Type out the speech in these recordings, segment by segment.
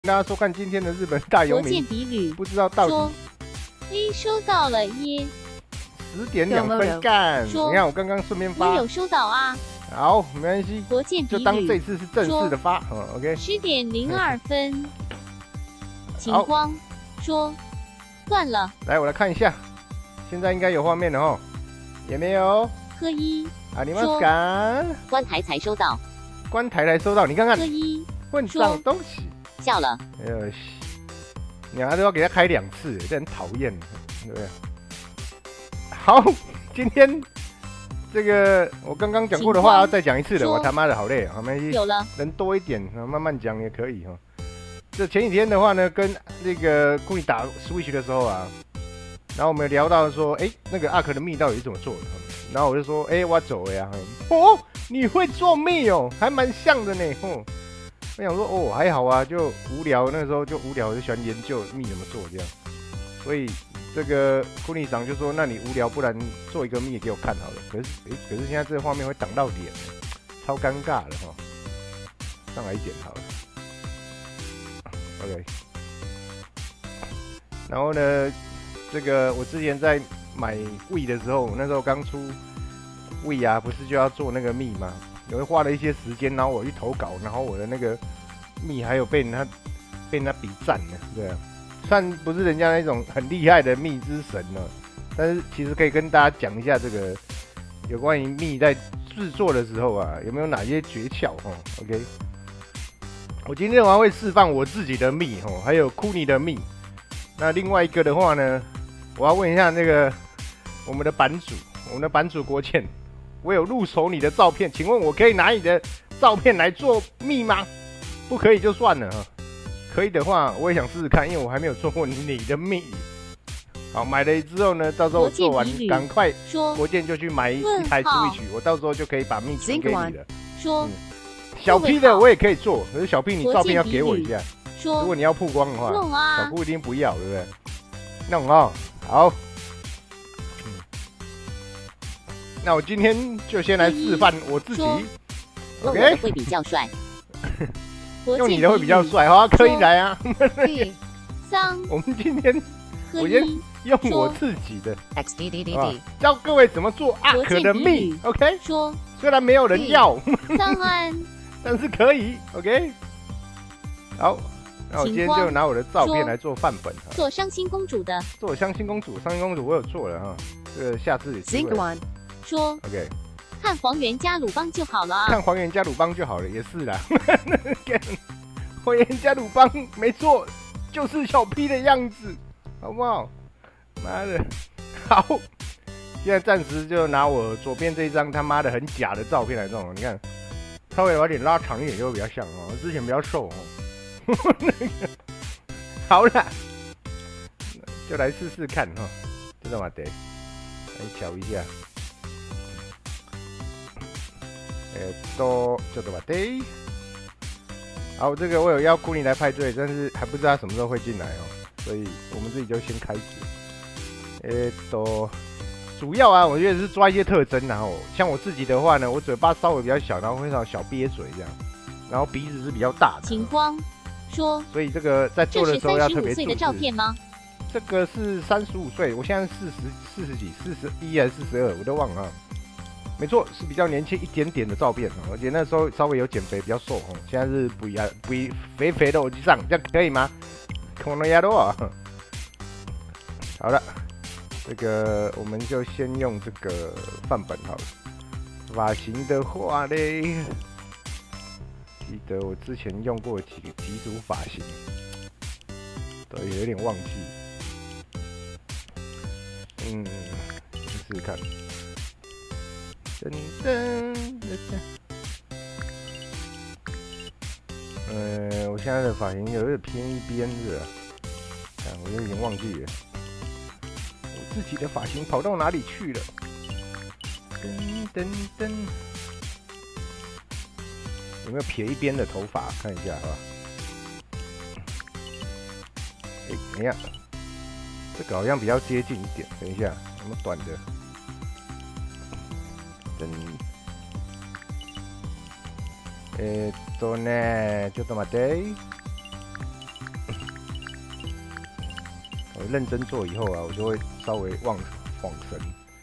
大家收看今天的日本大游国建民， 比吕不知道到说底 ：“A 收到了耶， 10点2分干。 说你看我刚刚顺便也发， 有收到啊。 好，没关系， 国建比就当这吕次是正式的发。OK， 10点02分，晴光说断了。 来我来看一下，现在应该有画面了哦，有没有？ 科一啊，你们敢？ 关台才收到， 关台来收到，你看看科一混账东西。 笑了。 哎呦，你还都要给他开2次，这很讨厌，对不对？好，今天这个我刚刚讲过的话要再讲一次了，我他妈的好累啊！没关系， 有了， 人多一点，慢慢讲也可以哈。这前几天的话呢，跟那个故意打 Switch 的时候啊，然后我们聊到说，哎，那个 Ark 的蜜到底是怎么做的？然后我就说，哎，我走了呀。哦，你会做蜜哦，还蛮像的呢。哦，我想说，哦，还好啊，就无聊，那个时候就无聊，就喜欢研究蜜怎么做这样。所以这个库尼长就说，那你无聊，不然做一个蜜给我看好了。可是现在这个画面会挡到脸，超尴尬的哈。上来一点好了。OK， 然后呢，这个我之前在买 Wii 的时候，那时候刚出 Wii 啊，不是就要做那个蜜吗？我会花了一些时间，然后我去投稿，然后我的那个蜜还有被人家比赞了，对啊，虽然不是人家那种很厉害的蜜之神呢，但是其实可以跟大家讲一下这个有关于蜜在制作的时候啊，有没有哪些诀窍哦 ？OK。我今天还会示范我自己的蜜哦，还有库尼的蜜。那另外一个的话呢，我要问一下那个我们的版主国倩，我有入手你的照片，请问我可以拿你的照片来做蜜吗？不可以就算了哈，可以的话我也想试试看，因为我还没有做过你的蜜。好，买了之后呢，到时候我做完赶快国健就去买一台 Switch， 我到时候就可以把蜜传给你了。 说。 小 P 的我也可以做，可是小 P 你照片要给我一下。如果你要曝光的话，小顾一定不要，对不对？弄哦，好。那我今天就先来示范我自己。OK， 会比较帅。 用你的会比较帅，好，可以来啊。 3， 我们今天我先用我自己的 XDDDD 教各位怎么做 Ark 的蜜。OK， 说虽然没有人要 3安。 但是可以 ，OK。好，那我今天就拿我的照片来做范本。 做伤心公主的， 做伤心公主，伤心公主我有做了哈，这个下次也机会。 说 OK， 看黄原加鲁邦就好了。 看黄原加鲁邦就好了，也是啦。黄原加鲁邦没错，就是小 P 的样子，好不好？妈的，好。现在暂时就拿我左边这一张他妈的很假的照片来弄，你看。稍微把脸拉长一点就会比较像哦，之前比较瘦哦。好了，就来试试看哈，就这么得，来瞧一下。ちょっと待って。好，这个我有邀库尼来派对，但是还不知道他什么时候会进来哦，所以我们自己就先开始。主要啊，我觉得是抓一些特征，然后像我自己的话呢，我嘴巴稍微比较小，然后会小憋嘴这样，然后鼻子是比较大的。晴光说，所以这个在做的时候要特别注意。这是35岁的照片吗？这个是35岁，我现在40几，41还是42，我都忘了。没错，是比较年轻一点点的照片，而且那时候稍微有减肥，比较瘦哦。现在是不肥肥的我就上，这样可以吗？可能呀都啊。好了。这个我们就先用这个范本好了。发型的话嘞，记得我之前用过几组发型，对，有点忘记。试试看。噔噔噔噔。我现在的发型有点偏一边是吧？我有点忘记了。自己的发型跑到哪里去了？噔噔噔，有没有撇一边的头发？看一下，好吧。等一下，这个好像比较接近一点。等一下，有没有短的？噔，ちょっと待って。 我认真做以后啊，我就会稍微晃神。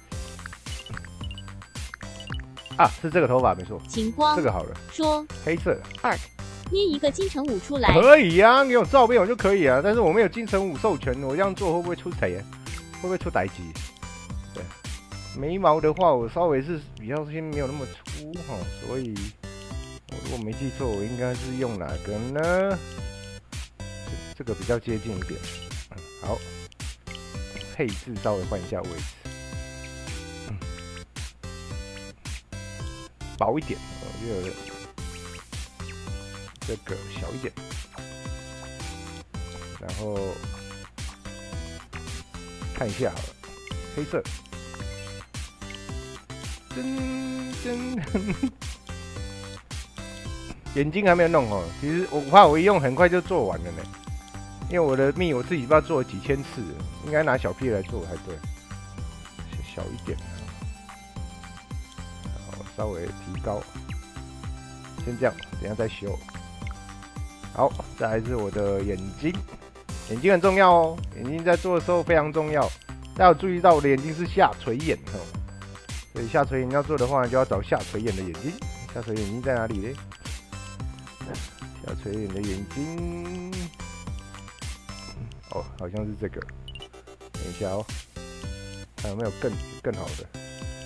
啊，是这个头发没错。 晴光这个好了。 说黑色。 捏一个金城武出来。 可以啊，给我照片我就可以啊。但是我没有金城武授权，我这样做会不会出谁？会不会出歹机？对，眉毛的话，我稍微是比较先没有那么粗哈，所以我如果没记错，我应该是用哪个呢？这个比较接近一点。好，配置稍微换一下位置，薄一点，我觉得这个小一点，然后看一下好了，黑色，眼睛还没有弄哦。其实我怕我一用很快就做完了呢，因为我的蜜我自己不知道做了几千次了，应该拿小屁来做才对，小一点，好，稍微提高，先这样，等一下再修。好，再来是我的眼睛，眼睛很重要哦，眼睛在做的时候非常重要。大家有注意到我的眼睛是下垂眼哦，所以下垂眼要做的话，就要找下垂眼的眼睛。下垂眼睛在哪里呢？下垂眼的眼睛，哦，好像是这个。等一下哦，看有没有更好的。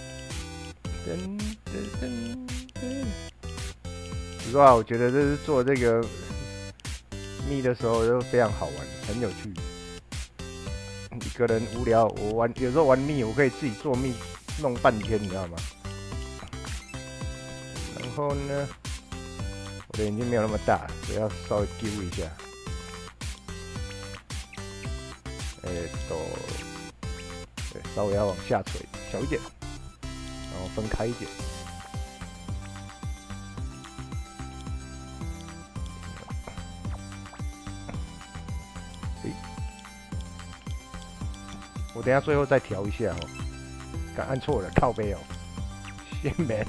实话，我觉得这是做这个蜜的时候都非常好玩，很有趣。一个人无聊，我有时候玩蜜，我可以自己做蜜弄半天，你知道吗？然后呢，我的眼睛没有那么大，所以要稍微丢一下。对，稍微要往下垂，小一点，然后分开一点。我等一下最后再调一下哦，刚按错了，靠背哦，先免。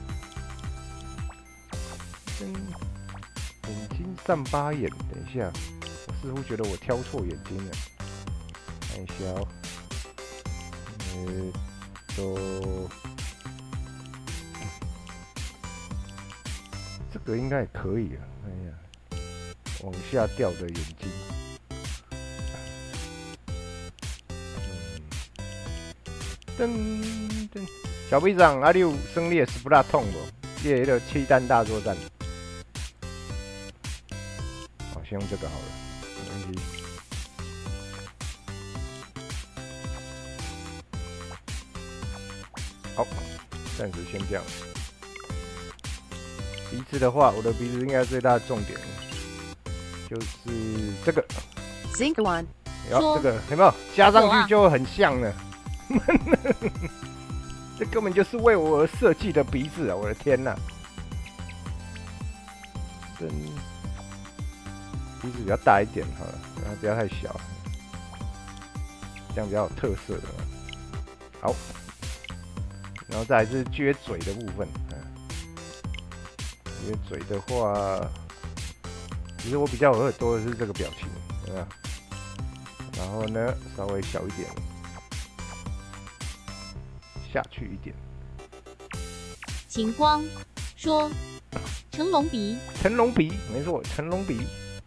眼睛上巴眼，等一下，我似乎觉得我挑错眼睛了，看一下哦，这个应该也可以啊，哎呀，往下掉的眼睛。小队长，啊，你有胜利的斯普拉痛不？你的那个气弹大作战。好，先用这个好了，没关系。好，暂时先这样。鼻子的话，我的鼻子应该最大的重点就是这个。 Zinc One。 有这个有没有加上去就会很像了？这根本就是为我而设计的鼻子啊！我的天哪！鼻子比较大一点好了，然后不要太小，这样比较有特色的。好，然后再来是撅嘴的部分。撅嘴的话，其实我比较有耳朵的是这个表情，有没有？然后呢，稍微小一点。下去一点。 晴光说：“成龙鼻， 成龙鼻，没错，成龙鼻，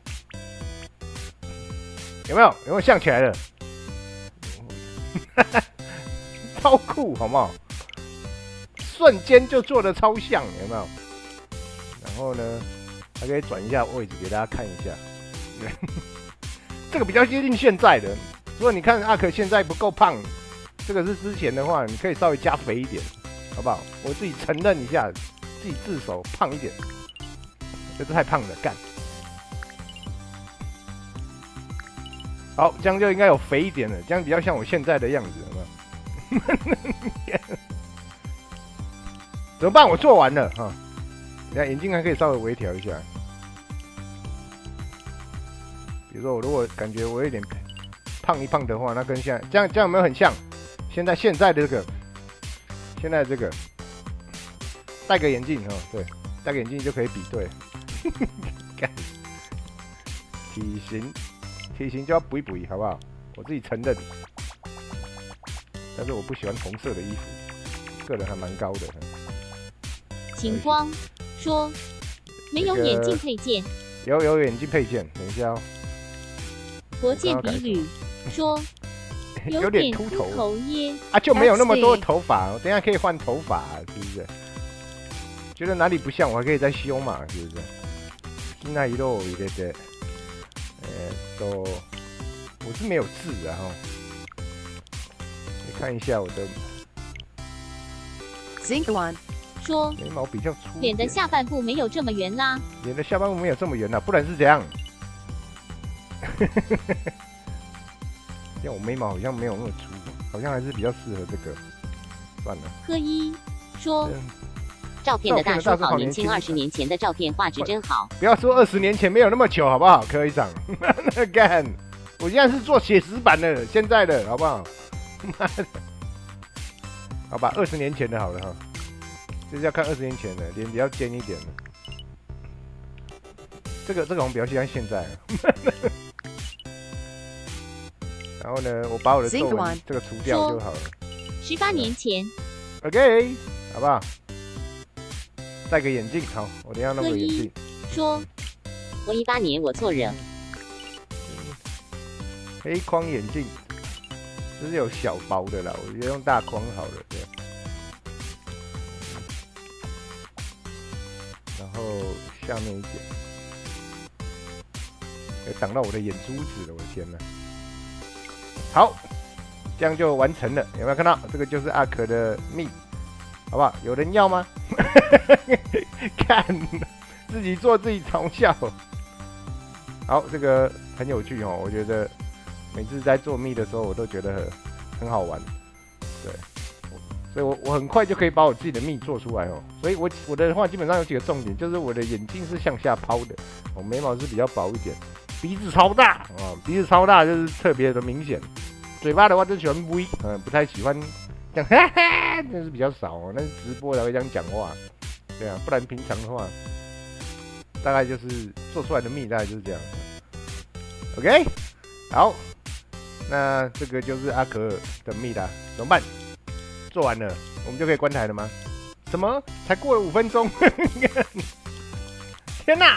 有没有？有没有像起来了？超酷，好不好？瞬间就做的超像，有没有？然后呢，还可以转一下位置给大家看一下。这个比较接近现在的，如果你看阿可现在不够胖。这个是之前的话，你可以稍微加肥一点，好不好？我自己承认一下，自己自首胖一点，这是太胖了，干。好，这样就应该有肥一点了，这样比较像我现在的样子，有没有？怎么办？我做完了哈，你看眼睛还可以稍微微调一下。比如说，我如果感觉我有点胖一胖的话，那跟现在这样有没有很像？现在的这个，现在这个，戴个眼镜哦，对，戴个眼镜就可以比对。体型就要补一补，好不好？ 我自己承认。但是我不喜欢红色的衣服，个人还蛮高的。 晴光说没有眼镜配件。 有眼镜配件，等一下哦。 国剑比吕说有点秃头耶。 啊，就没有那么多头发，我等一下可以换头发，是不是？觉得哪里不像，我还可以再修嘛，是不是？现在一路一个的，都我是没有字啊哈。你看一下我的 Zinc One 说眉毛比较粗， 脸的下半部没有这么圆啦。 脸的下半部没有这么圆啦，不然是怎样？像我眉毛好像没有那么粗，好像还是比较适合这个。算了。 柯一说。 照片的大叔好年轻，20年前的照片画质真好。 不要说20年前没有那么糗，好不好？柯一长，干！我现在是做写实版的，现在的好不好？妈的，好吧，20年前的好了哈，就是要看20年前的，脸比较尖一点的。这个我们比较喜欢现在。然后呢，我把我的皱纹这个除掉就好了。 18年前。 OK， 好不好？戴个眼镜，好，我等一下弄个眼镜。 说， 我18年我错了。 黑框眼镜，这是有小薄的啦，我觉得用大框好了，对。然后下面一点，挡到我的眼珠子了，我的天哪！好，这样就完成了，有没有看到？这个就是阿可的蜜。好不好？有人要吗？看，自己做自己嘲笑。好，这个很有趣哦。我觉得每次在做蜜的时候，我都觉得很好玩。对，所以我很快就可以把我自己的蜜做出来哦。所以我的话基本上有几个重点，就是我的眼睛是向下抛的，我眉毛是比较薄一点，鼻子超大啊，鼻子超大就是特别的明显。嘴巴的话就喜欢 V， 不太喜欢。讲哈哈，真是比较少哦。那是直播才会这样讲话，对啊，不然平常的话，大概就是做出来的蜜大概就是这样。OK， 好，那这个就是阿可的蜜啦，怎么办？做完了，我们就可以关台了吗？什么？才过了5分钟？天哪！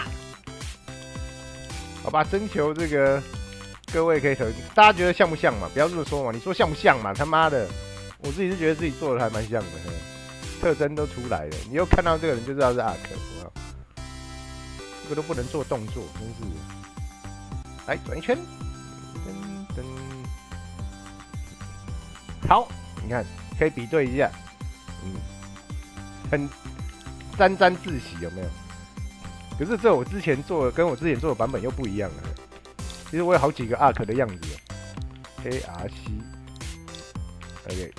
好吧，征求这个各位可以投，大家觉得像不像嘛？不要这么说嘛，你说像不像嘛？他妈的！我自己是觉得自己做的还蛮像的，特征都出来了。你又看到这个人就知道是阿可，这个都不能做动作，真是。来转一圈，噔噔。好，你看可以比对一下，很沾沾自喜，有没有？可是这我之前做的跟我之前做的版本又不一样了。其实我有好几个阿可的样子 ，ARC。OK，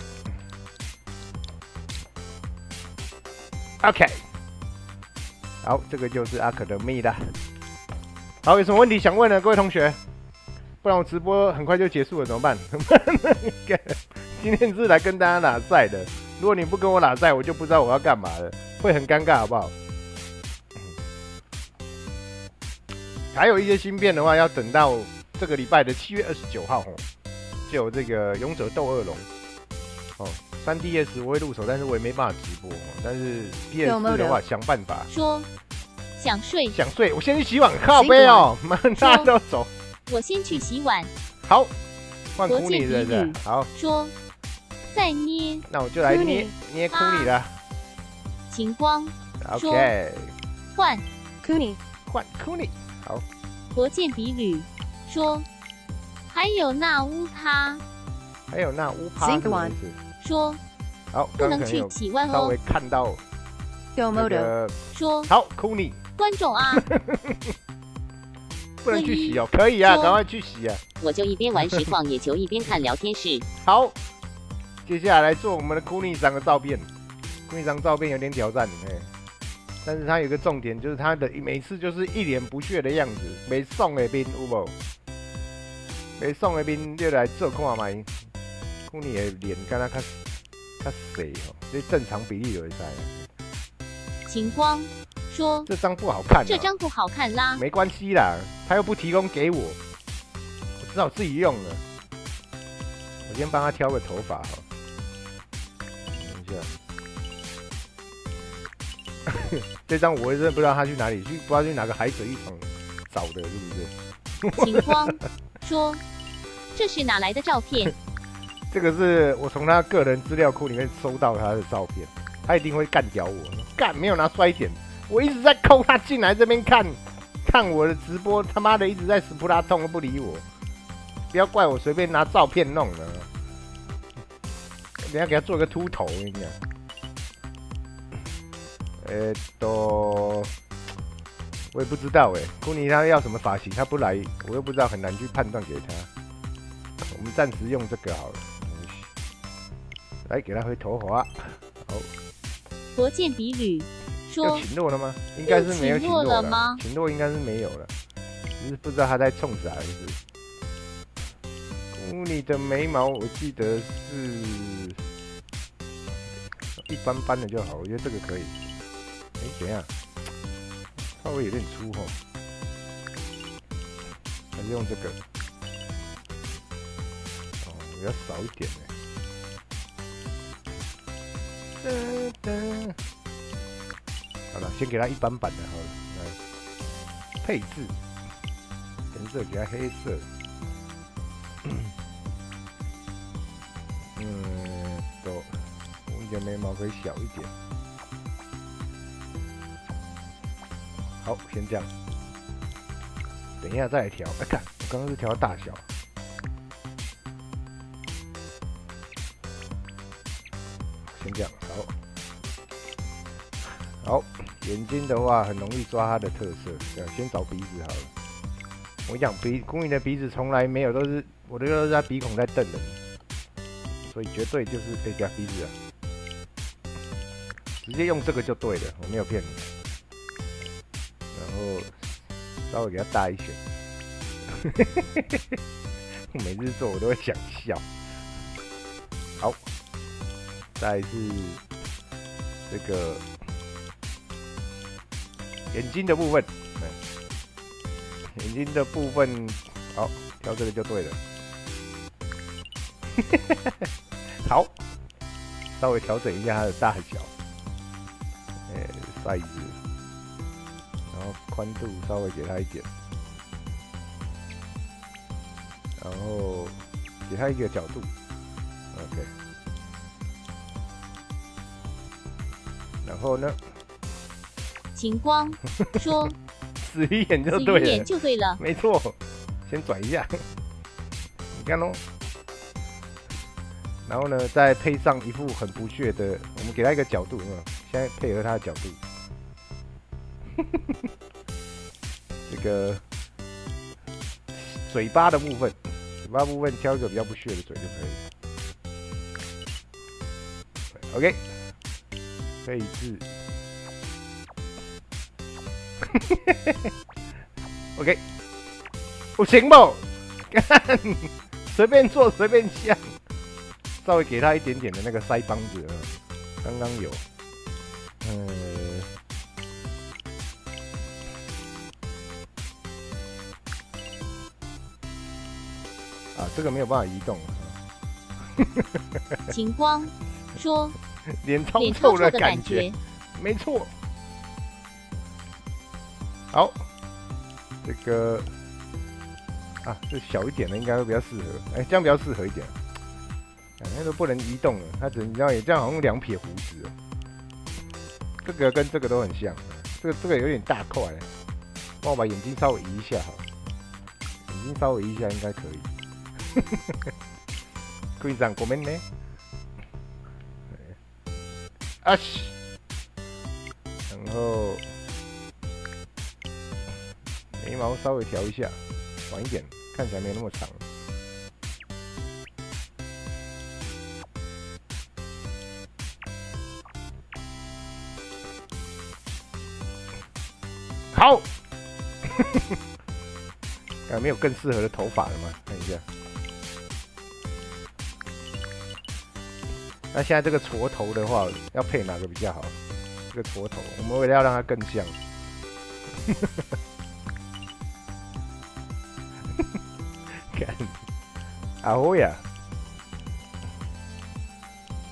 好，这个就是阿可的蜜啦。好，有什么问题想问呢，各位同学？不然我直播很快就结束了，怎么办？今天是来跟大家打赛的，如果你不跟我打赛，我就不知道我要干嘛了，会很尴尬，好不好？还有一些新片的话，要等到这个礼拜的7月29号哦，就有这个《勇者斗恶龙》哦。3DS 我会入手，但是我也没办法直播。但是 PS4 的话，想办法。 说想睡， 想睡，我先去洗碗，靠背哦，妈，大家都走。 我先去洗碗。 好，换哭你的人，好。 说再捏， 那我就来捏哭你了。 晴光 ，OK， 换哭你， 换哭你，好。 国剑比吕说，还有那乌趴， 还有那乌趴什么意思？ 说好， 不能去洗碗哦。 稍微看到那个说好哭你观众啊， 不能去洗哦，可以啊，赶快去洗啊！ 我就一边玩实况野球一边看聊天室。 好，接下来做我们的哭你长的照片，哭你长照片有点挑战但是他有个重点，就是他的每次就是一脸不屑的样子，没送的兵有无？没送的兵就来做看卖。哭你的脸跟他较细哦，这正常比例就会知。 晴光说：“ 这张不好看， 这张不好看啦。” 没关系啦，他又不提供给我，我只好自己用了。 我先帮他挑个头发哈。等一下，这张我真的不知道他去哪里去，不知道去哪个海水浴场找的，是不是？晴光说：“这是哪来的照片？” 这个是我从他个人资料库里面收到他的照片，他一定会干掉我。干没有拿衰点，我一直在扣他进来这边看我的直播，他妈的一直在死扑拉痛都不理我。不要怪我随便拿照片弄的，等一下给他做个秃头，我跟你讲。我也不知道库尼他要什么发型，他不来，我又不知道，很难去判断给他。我们暂时用这个好了。来，给他回头滑。好。 佛剑比吕说：“ 要擒落了吗？应该是没有擒落了吗？ 擒落应该是没有了，只是不知道他在冲啥，就是。你的眉毛我记得是一般般的就好，我觉得这个可以。等一下，稍微有点粗吼，还是用这个。比较少一点好了，先给他一般版的好了。来，配置，颜色给他黑色。我的眉毛可以小一点。好，先这样。等一下再来调。看，我刚刚是调大小。先这样，好，眼睛的话很容易抓它的特色，先找鼻子好了。我讲公云的鼻子从来没有，我都是在鼻孔在瞪人，所以绝对就是可以给他鼻子直接用这个就对了，我没有骗你。然后稍微给他大一些，我每次做我都会想笑。好。再来是这个眼睛的部分，眼睛的部分，好，挑这个就对了。好，稍微调整一下它的大小，size，然后宽度稍微给它一点，然后给它一个角度 ，OK。然后呢？ 晴光说：“ 死鱼眼就对了， 死鱼眼就对了， 没错。先转一下，你看哦。然后呢，再配上一副很不屑的，我们给他一个角度，有没有？现在配合他的角度，这个嘴巴的部分，挑一个比较不屑的嘴就可以。OK。”配置，OK， 不行不？看，随便做随便像，稍微给他一点点的那个腮帮子，刚刚有，这个没有办法移动。 晴光说。 脸超臭的感觉，没错。好，这个这小一点的应该会比较适合，这样比较适合一点。那个不能移动了，它只能这样，也这样好像2撇胡子。这个跟这个都很像，这个有点大块，帮我把眼睛稍微移一下好了，眼睛稍微移一下应该可以。会长，ごめんね。然后眉毛稍微调一下，短一点，看起来没那么长。好，没有更适合的头发了吗？看一下。那现在这个撮头的话，要配哪个比较好？这个撮头，我们为了要让它更像，看，啊会呀，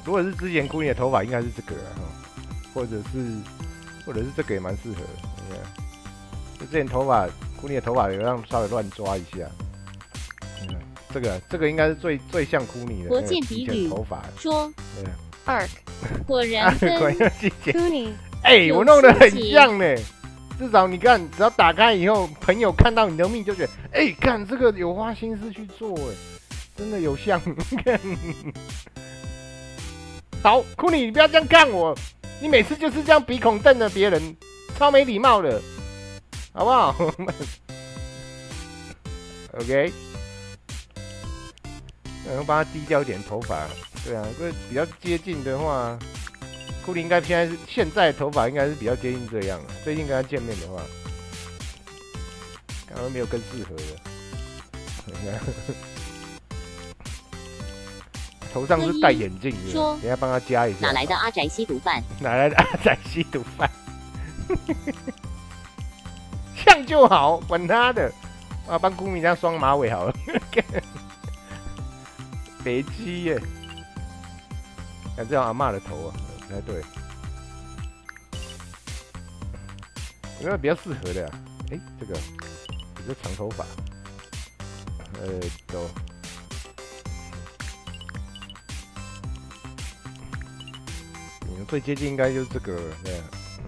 如果是之前姑娘的头发，应该是这个啊，或者是这个也蛮适合的。你看，就之前头发姑娘的头发有让稍微乱抓一下。这个应该是最像库尼的。 国见比吕头发说，Ark 果然果然细节。 库尼， 我弄得很像呢。至少你看，只要打开以后，朋友看到你的命就觉得，看这个有花心思去做，真的有像。好，库尼，你不要这样看我，你每次就是这样鼻孔瞪着别人，超没礼貌的，好不好？OK。然后帮他低掉一点头发，对啊，因为比较接近的话，库里应该现在头发应该是比较接近这样了。最近跟他见面的话，刚刚没有更适合的。头上是戴眼镜的，等一下帮他加一下。 哪来的阿宅吸毒犯？ 哪来的阿宅吸毒犯？像就好，管他的。啊，帮顾米这样双马尾好了。北基耶，看这样阿嬷的头啊，不太对，有没有比较适合的啊？这个长头发，你们最接近应该就是这个，对。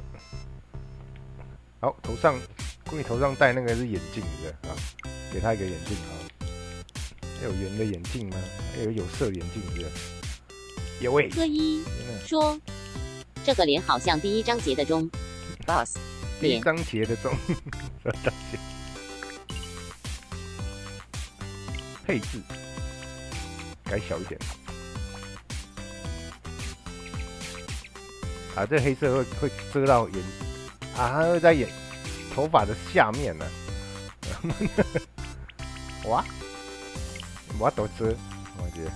好，顾你头上戴那个是眼镜的啊，给他一个眼镜好。有圆的眼镜吗？有色眼镜是？有科一说， 这个脸好像第一章节的钟 ，boss。 第一章节的钟，配置改小一点。啊，这黑色会遮到眼，它会在头发的下面呢。哇！我都遮，我觉得。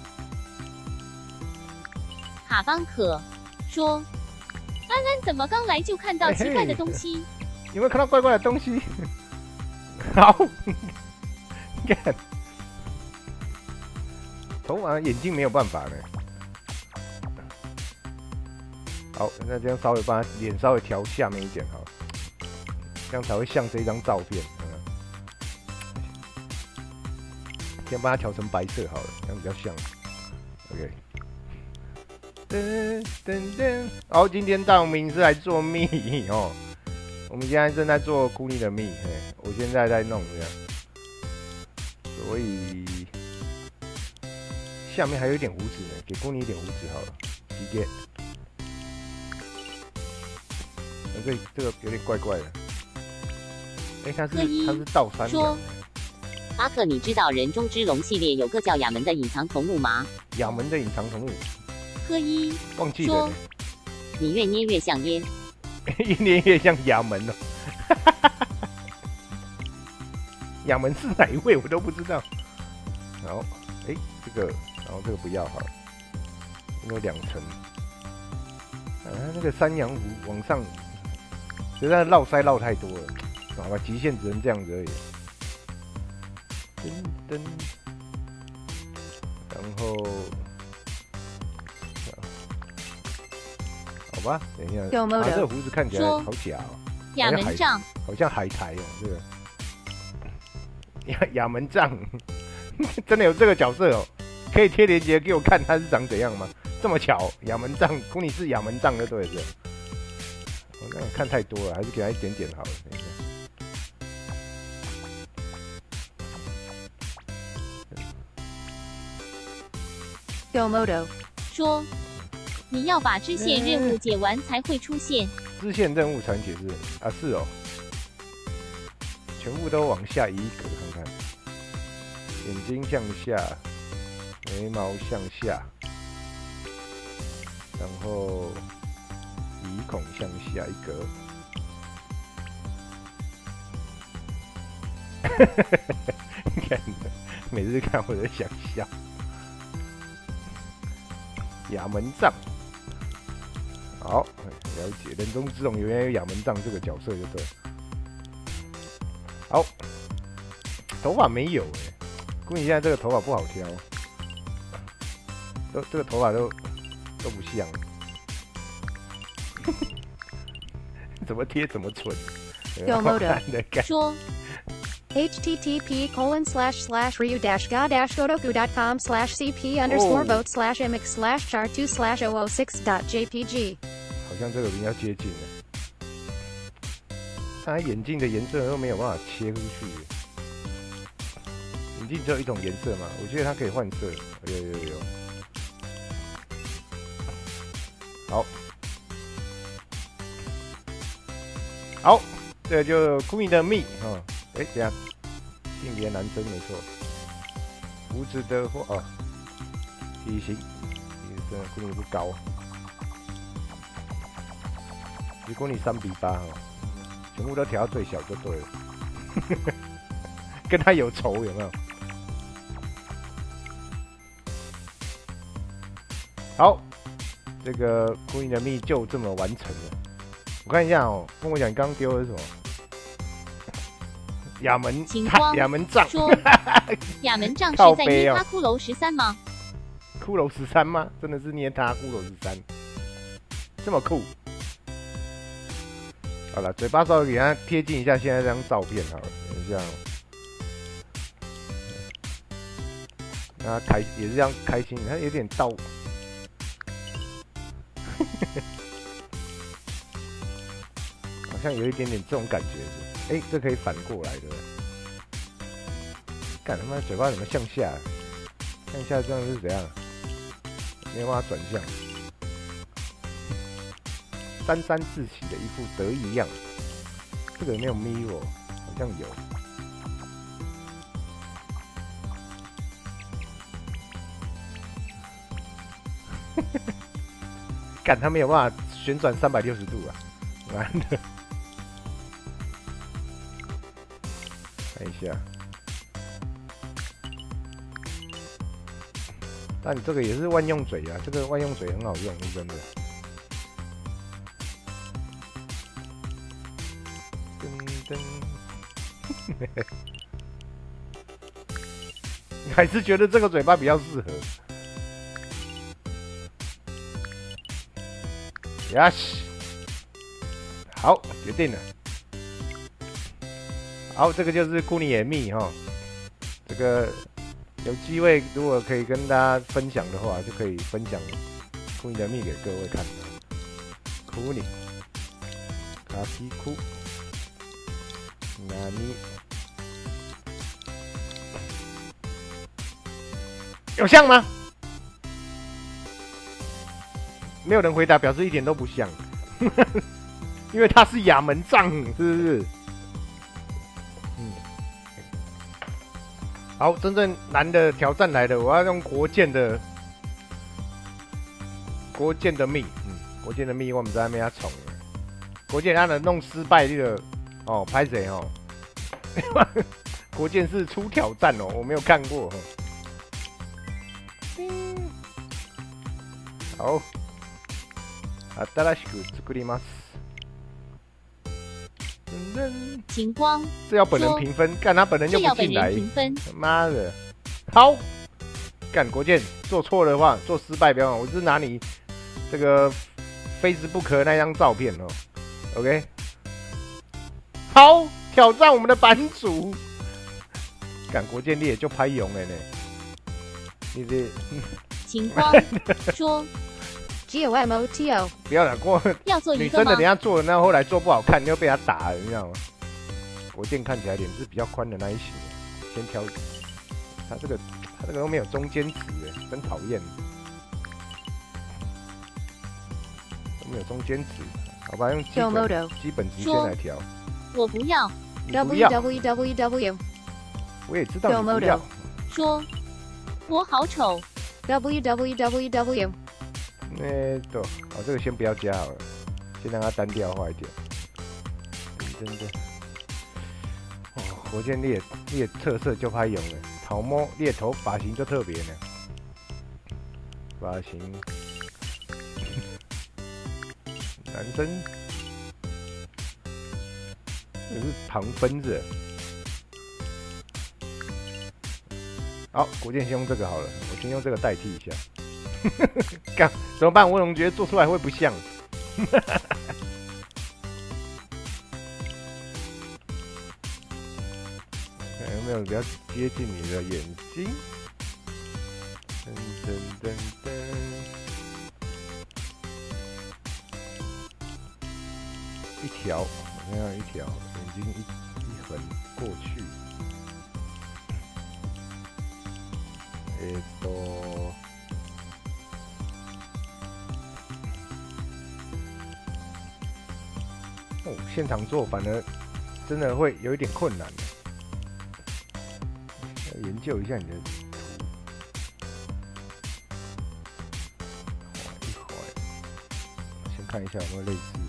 卡邦可说：“安安怎么刚来就看到奇怪的东西？ 有没有看到怪怪的东西？好，你看，头发眼镜没有办法呢。好，那这样稍微把脸稍微调下面一点好，这样才会像这张照片。”先把它调成白色好了，这样比较像。OK。噔噔噔。好，今天大明是来做蜜哦。我们现在正在做库尼的蜜，我现在在弄这样。所以下面还有一点胡子呢，给库尼一点胡子好了。直接。这个有点怪怪的。它是倒三角。 巴克，你知道人中之龙系列有个叫亚门的隐藏宠物吗？ 亚门的隐藏宠物， 科一忘记了。 你越捏越像耶， 越捏越像亚门哦。亚门是哪一位我都不知道。然后，这个，然后这个不要好了，因为2层。那个山羊湖往上，实在绕腮绕太多了，好吧，极限只能这样子而已。噔噔，然后，好吧，等一下，这个胡子看起来好假哦， 亚门杖， 好像海苔哦，这个亚门杖，真的有这个角色哦，可以贴链接给我看他是长怎样吗？这么巧，亚门杖，估你是亚门杖就对了，我那看太多了，还是给他一点点好了，等一下。 Domodo 说：“你要把支线任务解完才会出现。 支线任务才能解释啊？是哦，全部都往下移一格看看，眼睛向下，眉毛向下，然后鼻孔向下一格。你看，每次看我都想笑。”亚门杖，好，了解。人中之龙原来有亚门杖这个角色就对了。好，头发没有估计现在这个头发不好挑，这个头发都都不像。怎么贴怎么蠢。 Domodo 说。 http://ryu-ga-godoku.com/cp_vote/image/char2/006.jpg 好像这个比较接近了。他眼镜的颜色都没有办法切出去。眼镜只有一种颜色嘛？我觉得它可以换色。有。好。好，这个就Kumi的蜜啊。哎，这样，性别男生没错。胡子的话哦，体型，这个Kumi不高。如果你3:8哦，全部都调到最小就对了。跟他有仇有没有？好，这个Kumi的蜜就这么完成了。我看一下哦，跟我讲你刚刚丢的是什么？亚门杖说，亚门杖是在捏他骷髅13吗？ 骷髅13吗？真的是捏他骷髅13，这么酷。好了，嘴巴稍微给他贴近一下现在这张照片好了，等一下哦。那他也是这样开心，他有点倒。好像有一点点这种感觉。哎，这可以反过来的。干他妈嘴巴怎么向下？向下这样是怎样？没有办法转向。沾沾自喜的一副得意样。这个有没有 mirror？ 好像有。干他没有办法旋转360度啊！完了。看一下，但你这个也是万用嘴啊，这个万用嘴很好用，是真的。噔噔，你还是觉得这个嘴巴比较适合。Yes， 好，决定了。好，这个就是Kumi的蜜哈，这个有机会如果可以跟大家分享的话，就可以分享Kumi的蜜给各位看。Kumi，卡皮库，那你有像吗？没有人回答，表示一点都不像，因为它是亚门杖，是不是？好，真正难的挑战来了，我要用国剑的蜜，国剑的蜜我们在那边要宠了，国剑他能弄失败这个哦，拍谁哦？国剑是初挑战哦，我没有看过。好，新しく作ります。 晴光， 这要本人评分，干他本人就不进来，妈的，好，干国剑做错的话，做失败不要忘，我只是拿你这个Facebook那张照片哦 ，OK， 好，挑战我们的版主，干国剑烈就拍勇了呢，你这晴光说。 GOMOTO， 不要了， 要做一个女生的，等下做了，那后来做不好看，又被他打了，你知道吗？国剑看起来脸是比较宽的那一型，先挑。他这个都没有中间值哎，真讨厌。都没有中间值，好吧，用基本值先来调。 我不要。 www， 我也知道你不要。 说，我好丑。 www。 这个先不要加好了，先让它单调化一点。真的，哦，火箭猎特色就拍勇了，草摸猎头发型就特别呢。发型，男生，这是旁分子。好，国剑先用这个好了，我先用这个代替一下。 干怎么办？我总觉得做出来会不像。看有没有比较接近你的眼睛？噔噔噔噔。一条，好像一条眼睛一横过去。哦，现场做反而真的会有一点困难。要研究一下你的图，划一划，先看一下有没有类似。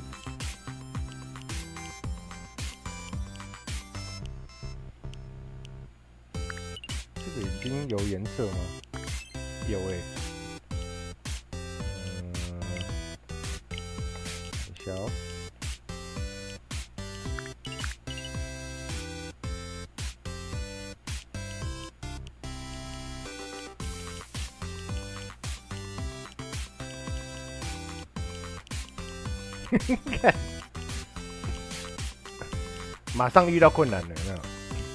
这个眼睛有颜色吗？有欸。等一下哦。看，马上遇到困难了，有没有？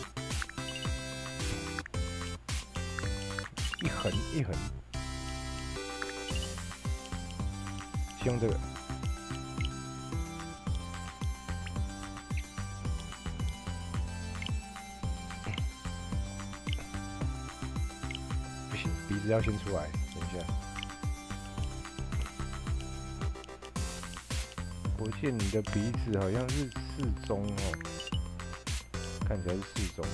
一横一横，先用这个。不行，鼻子要先出来，等一下。我记得你的鼻子好像是适中哦，看起来是适中。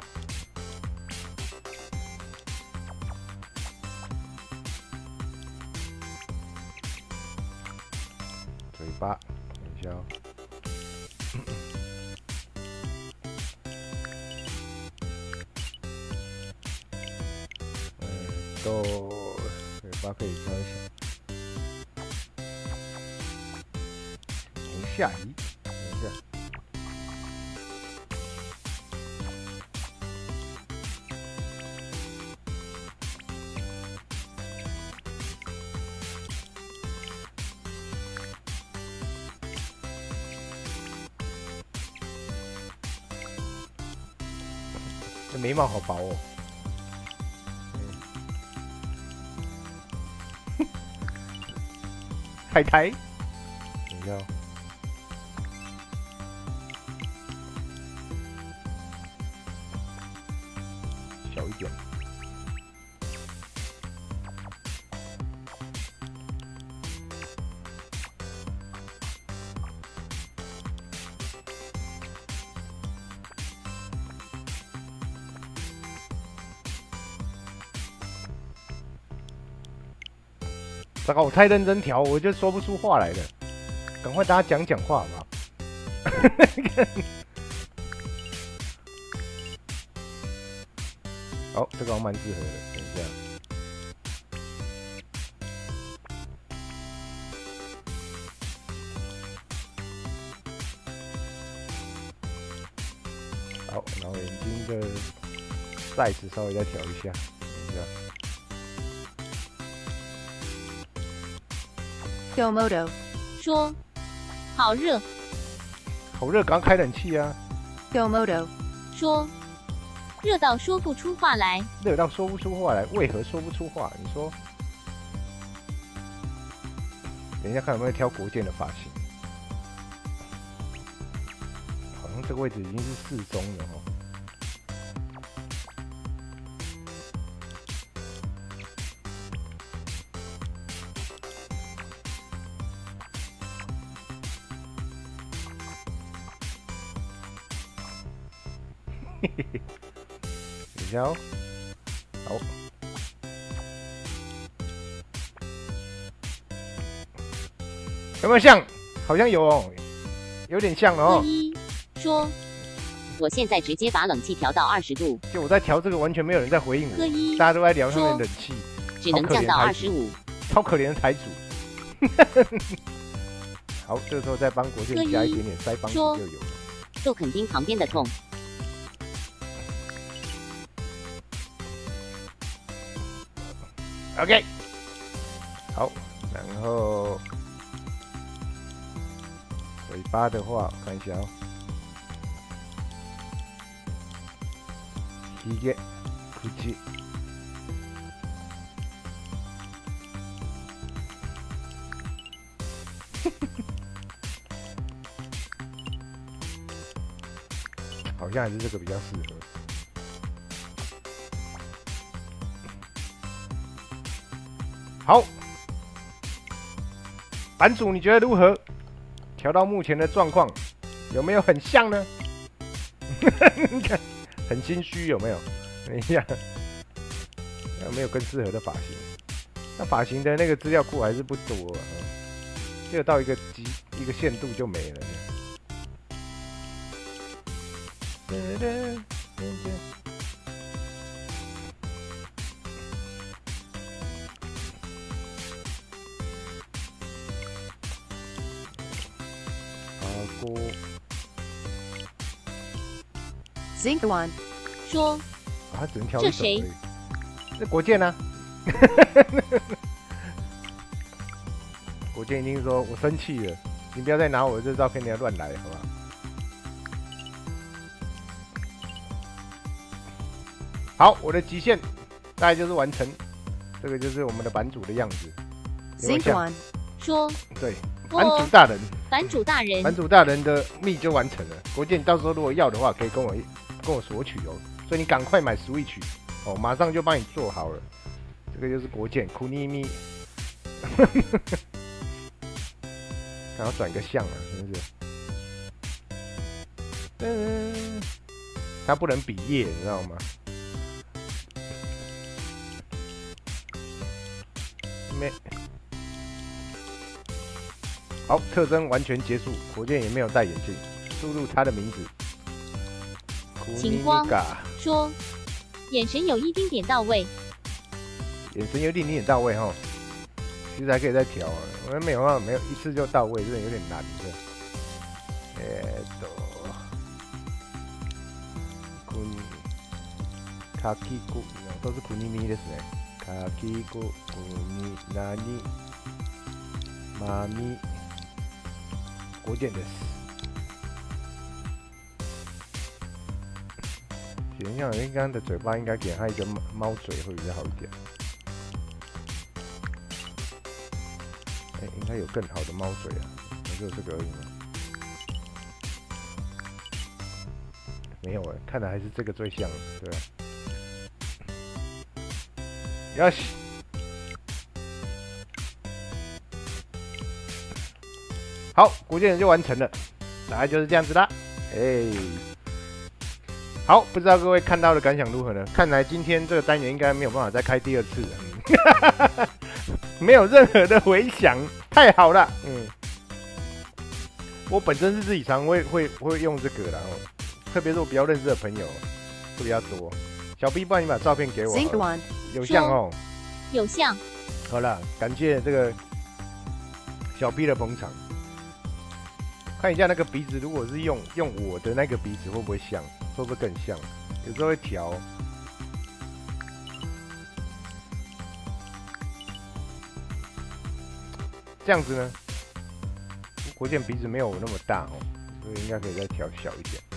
嘴巴，等一下哦。嘴巴可以调一下。下移，等一下。这眉毛好薄哦。海苔，等一下哦。小一点。糟糕，我太认真调，我就说不出话来了。赶快大家讲话好不好？好，这个蛮适合的。等一下，好，然后眼睛的 size 稍微再调一下。等一下。 Domodo 说：“好热。” 好热，刚开冷气啊。 Domodo 说：“热到说不出话来。” 热到说不出话来，为何说不出话？你说？等一下看有没有挑国健的发型。好像这个位置已经是适中了哦。等一下哦，好，有没有像？好像有哦，有点像哦。 科一说：“ 我现在直接把冷气调到20度。” 就我在调这个，完全没有人在回应科一我，大家都在聊上面冷气， 只能降到25。 超可怜的台主。好，这个时候再帮国健加一点点腮帮子就有了。 肉垦丁旁边的痛。 OK， 好，然后尾巴的话，我看一下哦。ひげ、口。好像还是这个比较适合。好，版主你觉得如何？调到目前的状况，有没有很像呢？你看，很心虚有没有？等一下，有没有更适合的发型？那发型的那个资料库还是不多啊，只有到一个限度就没了。 Zinc One 说他只能挑一首而已。 这谁？ 这国建啊！国建一定说我生气了，你不要再拿我的这照片，你要乱来，好吧？好，我的极限大概就是完成，这个就是我们的版主的样子。 Zinc One 说对，版主大人， 版主大人， 版主大人的密就完成了。国建，你到时候如果要的话，可以跟我索取哦。所以你赶快买 Switch 哦，马上就帮你做好了。这个就是国建库尼咪，然后转个向啊，真是。它不能比耶，你知道吗？好，特征完全结束，火箭也没有戴眼镜。输入他的名字。 晴光说，眼神有一丁点到位。 眼神有一丁点到位哈，其实还可以再调啊。我们没有一次就到位，真的有点难的。卡基古都是库尼米的是呢。卡基古库尼纳尼妈咪国建的。形象刚刚的嘴巴应该给他一个猫嘴会比较好一点。应该有更好的猫嘴啊，只有这个而已吗？没有看来还是这个最像，对吧？よし。好，国建人就完成了，大概就是这样子啦。好，不知道各位看到的感想如何呢？看来今天这个单元应该没有办法再开第二次了，没有任何的回响，太好了。我本身是自己常会用这个啦，特别是我比较认识的朋友会比较多。小 B， 不然你把照片给我。有像哦， 有像。 好了，感谢这个小 B 的捧场。看一下那个鼻子，如果是用我的那个鼻子，会不会像？会不会更像？有时候会调。这样子呢，国建鼻子没有我那么大哦，所以应该可以再调小一点。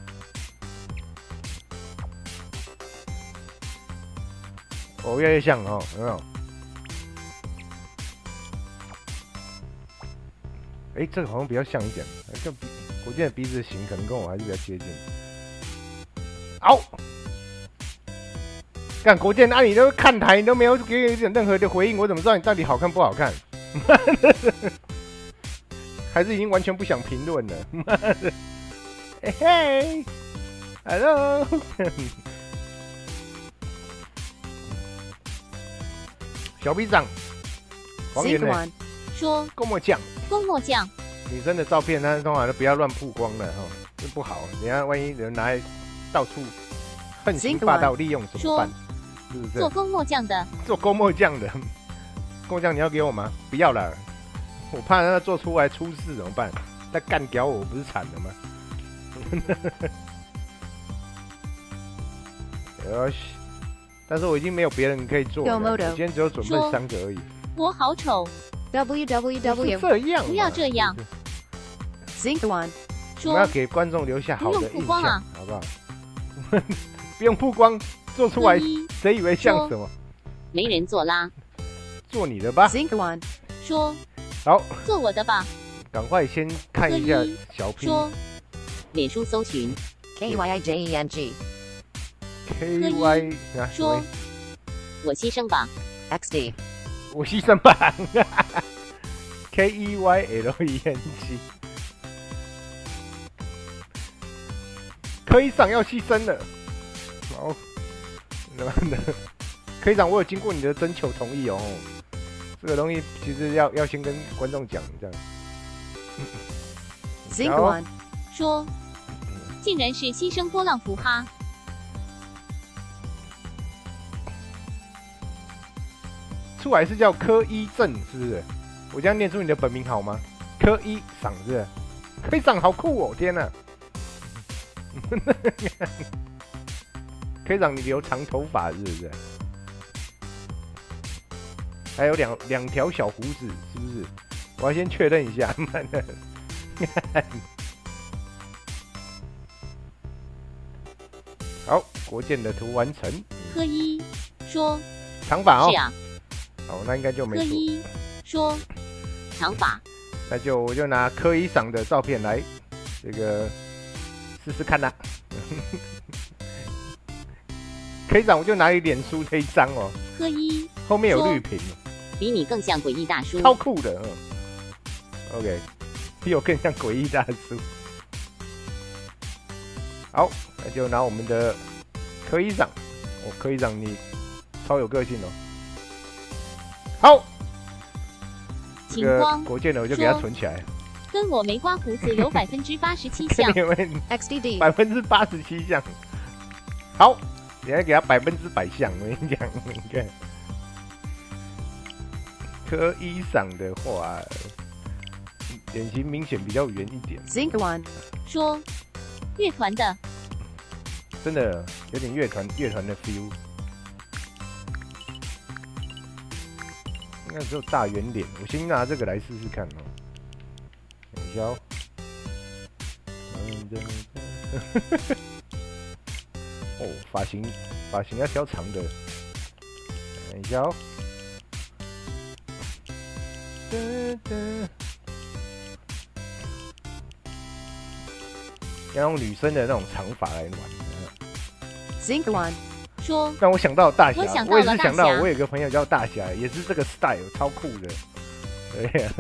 哦，越来越像哦，有没有？这个好像比较像一点，就国建的鼻子的型可能跟我还是比较接近。好，干国建，你都看台，你都没有给我任何的回应，我怎么知道你到底好看不好看？还是已经完全不想评论了？妈的！嘿 ，Hello。小 B 长，黄源呢？ 说跟我讲，女生的照片，她通常都不要乱曝光了哈，这不好。等下万一有人拿来到处横行霸道利用怎么办？是不是？ 做工墨酱的， 做工墨酱的，工酱你要给我吗？不要了，我怕他做出来出事怎么办？他干掉我不是惨了吗？但是我已经没有别人可以做了，我今天只有准备3个而已。 我好丑， 不 www. 是这样嘛， 不要这样。 Zinc One. 我们要说给观众留下好不的印象， 用曝光啊好不好？不用曝光，做出来科一谁以为像什么？ 没人做啦。 做你的吧。 Zinc One. 说好， 做我的吧。 赶快先看一下科一小 P 说脸书搜寻 KYIJENG. KY 啊， 说我牺牲吧。 XD. 我牺牲吧KEYLENG。科一长要牺牲了，好，科一长，我有经过你的征求同意哦。这个东西其实要先跟观众讲，这样。 Zinc 好 One. 说竟然是牺牲波浪符哈。 出来是叫柯一正，是不是？我这样念出你的本名好吗？柯一赏是不是？柯一赏好酷哦！天哪！柯一赏，你留长头发是不是？还有两条小胡子，是不是？我要先确认一下。好，国建的图完成。 科一说长发哦是。啊， 好，那应该就没错。 科一说长发。 那我就拿柯一赏的照片来这个试试看啦。柯一赏我就拿你脸书这一张哦， 科一后面有绿屏， 比你更像诡异大叔。 超酷的。OK， 比我更像诡异大叔。好，那就拿我们的柯一赏，柯一赏你超有个性哦。好，这个晴光国建的我就给它存起来。 跟我没刮胡子有87%像。 跟你们 XDD. 87%像。好，你还给他100%像，我跟你讲，你看。柯一赏的话，脸型明显比较圆一点， Zinc One. 说乐团的真的有点乐团的 feel。应该只有大圆脸，我先拿这个来试试看哦。等一下哦。哦，发型要挑长的。等一下哦。要用女生的那种长发来玩。 Zinc One. 说让我想到大侠， 我想到了我也是想到大侠我有个朋友叫大侠，也是这个 style， 超酷的。对呀、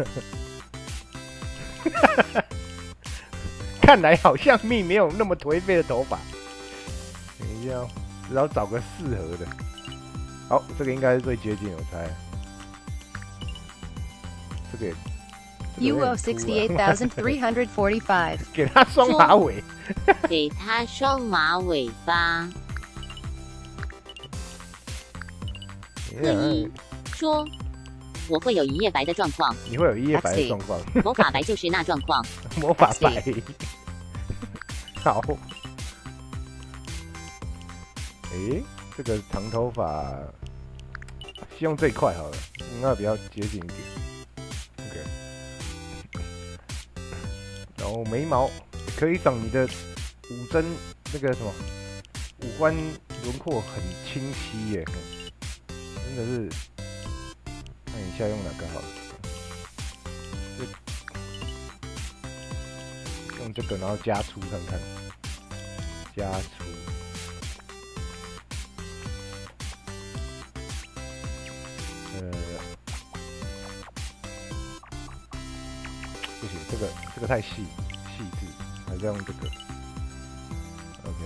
看来好像命没有那么颓废的头发。等一下哦，只要找个适合的。好，这个应该是最接近，我猜。这个也。 UO 68,345. 给他双马尾。 给他双马尾巴。 科一说我会有一夜白的状况， 你会有一夜白的状况， 魔法白就是那状况。 魔法白。好。这个长头发，先用这一块好了，应该比较接近一点。OK。然后眉毛可以长你的五针那个什么五官轮廓很清晰耶，真的是。看一下用哪个好了。用这个，然后加粗看看，加粗。不行，这个太细致，还是要用这个。OK。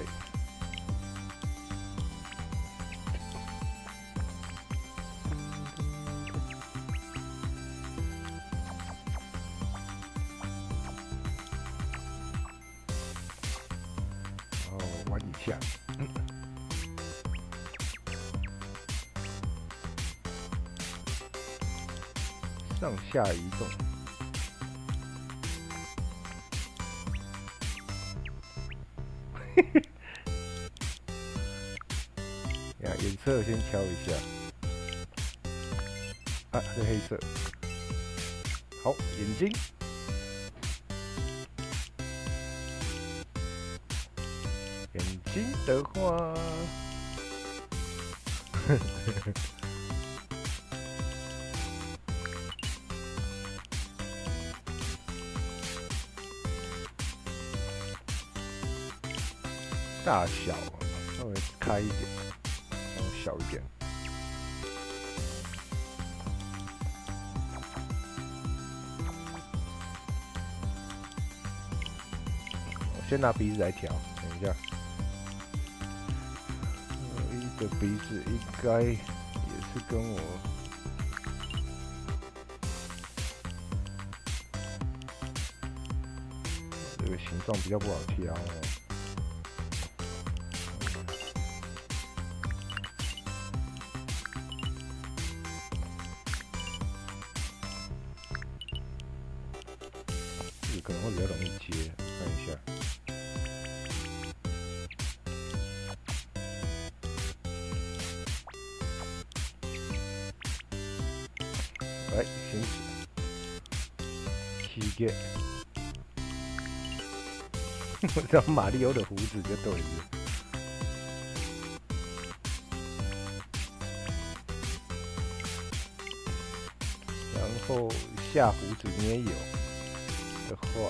然后玩一下。上下移动。呀，颜色先挑一下。 啊，是黑色。好，眼睛。眼睛的话，大小稍微开一点，稍微小一点。我先拿鼻子来调，等一下。的鼻子应该也是跟我这个形状比较不好调哦。这个可能会比较容易接，看一下。来，行止，7个，我知道马里奥的胡子就对了。然后下胡子你也有的话，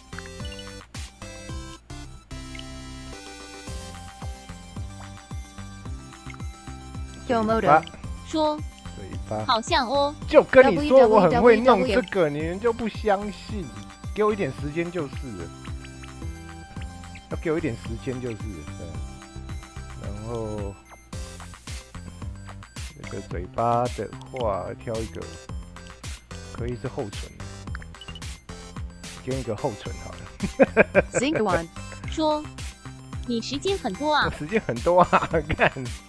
Domodo 说。好像哦， 就跟你说我很会弄这个，你们就不相信。给我一点时间就是了，要给我一点时间就是了。然后这个嘴巴的话，挑一个可以是厚唇，给你一个厚唇好了。 Zinc One 说：“你时间很多啊， 我时间很多啊，看。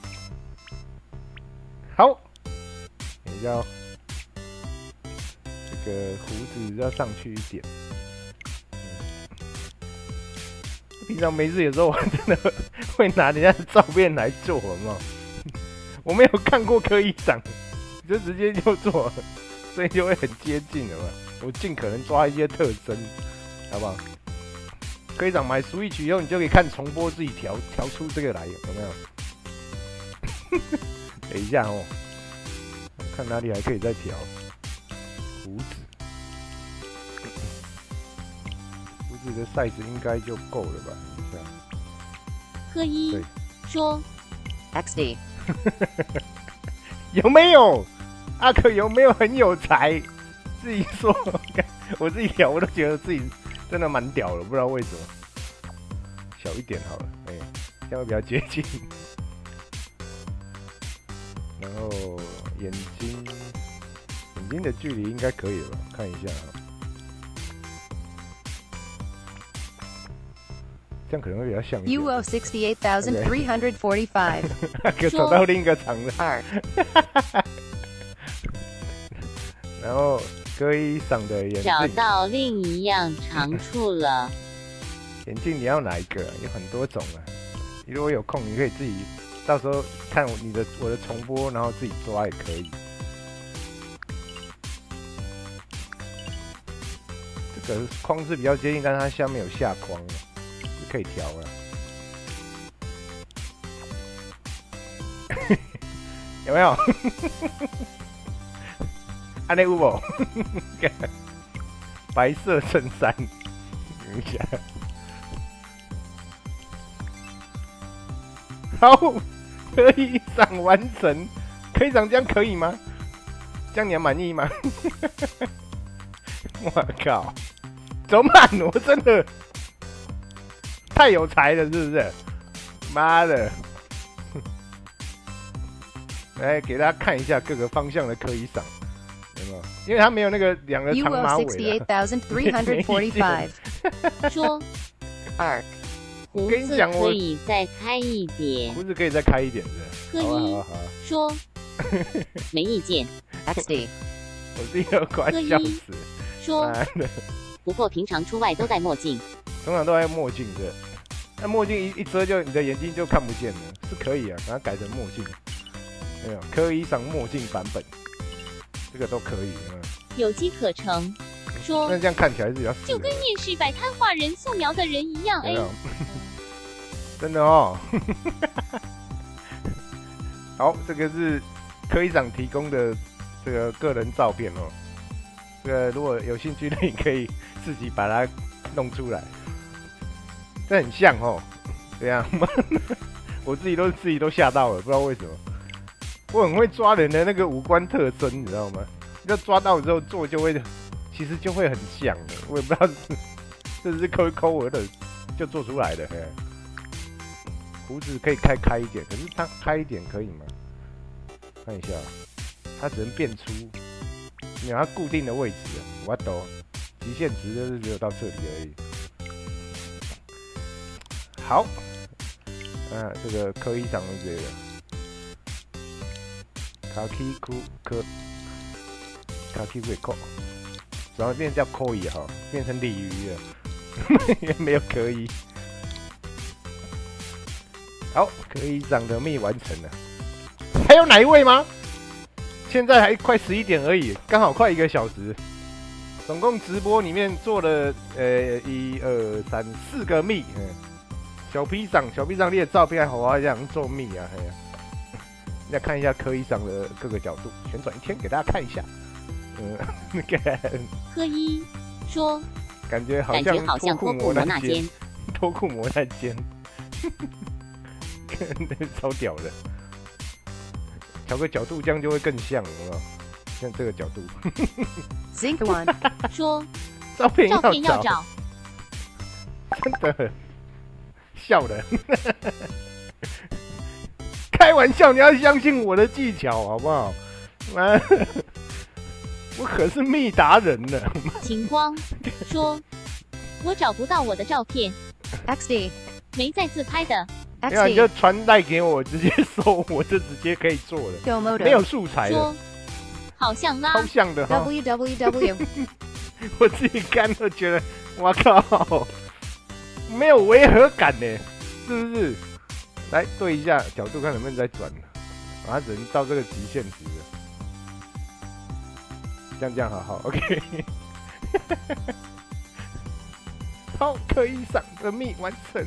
好。”要这个胡子要上去一点。平常没事有时候我真的会拿人家的照片来做，有没有？我没有看过柯一长，就直接就做了，所以就会很接近了嘛。我尽可能抓一些特征，好不好？柯一长买 Switch 以后，你就可以看重播自己调出这个来，有没有？等一下哦。看哪里还可以再调胡子，胡子的 size 应该就够了吧？等一下， 柯一说 XD 有没有？阿可有没有很有才？自己说，我自己调我都觉得自己真的蛮屌了，不知道为什么。小一点好了，哎，这样会比较接近。然后眼睛的距离应该可以了吧？看一下啊，这样可能会比较像一点。 UO 68,345. 可找到另一个长的。然后柯一赏的眼镜， 找到另一样长处了。 眼镜你要哪一个？有很多种啊。你如果有空，你可以自己到时候看我的重播，然后自己抓也可以。这个框是比较接近，但是它下面有下框，是可以调了。有没有？安内有无？白色衬衫，等一下。好，可以赏完成，可以赏这样可以吗？这样你还满意吗？我靠，怎么办？我真的太有才了，是不是？妈的！来给大家看一下各个方向的柯一赏，有没有？因为他没有那个两个长马尾。 UO 68,345. 说 Arc 胡子可以再开一点， 胡子可以再开一点的。 柯一说没意见。 XD 我自己都快笑死。 说不过平常出外都戴墨镜， 通常都戴墨镜的。那墨镜一遮就你的眼睛就看不见了，是可以啊，把它改成墨镜。没有柯一赏墨镜版本， 这个都可以。 有机可乘说， 那这样看起来是比较适合就跟夜市摆摊画人素描的人一样，哎， 真的哦。好，这个是科医长提供的这个个人照片哦。这个如果有兴趣的，你可以自己把它弄出来。这很像哦，这样我自己都吓到了，不知道为什么。我很会抓人的那个五官特征，你知道吗？要抓到之后做就会，其实就会很像的。我也不知道这是抠我的就做出来的。胡子可以开一点，可是它开一点可以吗？看一下，它只能变粗，没有它固定的位置。我懂，极限值就是只有到这里而已。好，这个科医长的这个卡基库科卡基瑞扣，然后变成叫科医哈，变成鲤鱼了，没有科医。好，科医长的密完成了。还有哪一位吗？现在还快11点而已，刚好快1个小时。总共直播里面做了1、2、3、4个密。小 P 长列的照片还好像做密啊，嘿呀。再看一下科医长的各个角度，旋转一天给大家看一下。那个科医说， 感觉好像脱裤模那间，脱裤模那间，超屌的。调个角度，这样就会更像，有没有？像这个角度。 Zinc One 说， 照片要找， 真的。笑的，开玩笑，你要相信我的技巧，好不好？我可是密达人呢。 晴光说，我找不到我的照片。 XD 没在自拍的。 那你就传带给我，直接搜，我就直接可以做了。没有素材的。 好像啦。 超像的哈。 www 我自己看都觉得，我靠。没有违和感呢，是不是？来对一下角度，看能不能再转。它只能到这个极限值了。这样好 ，OK。好，科医长的密完成。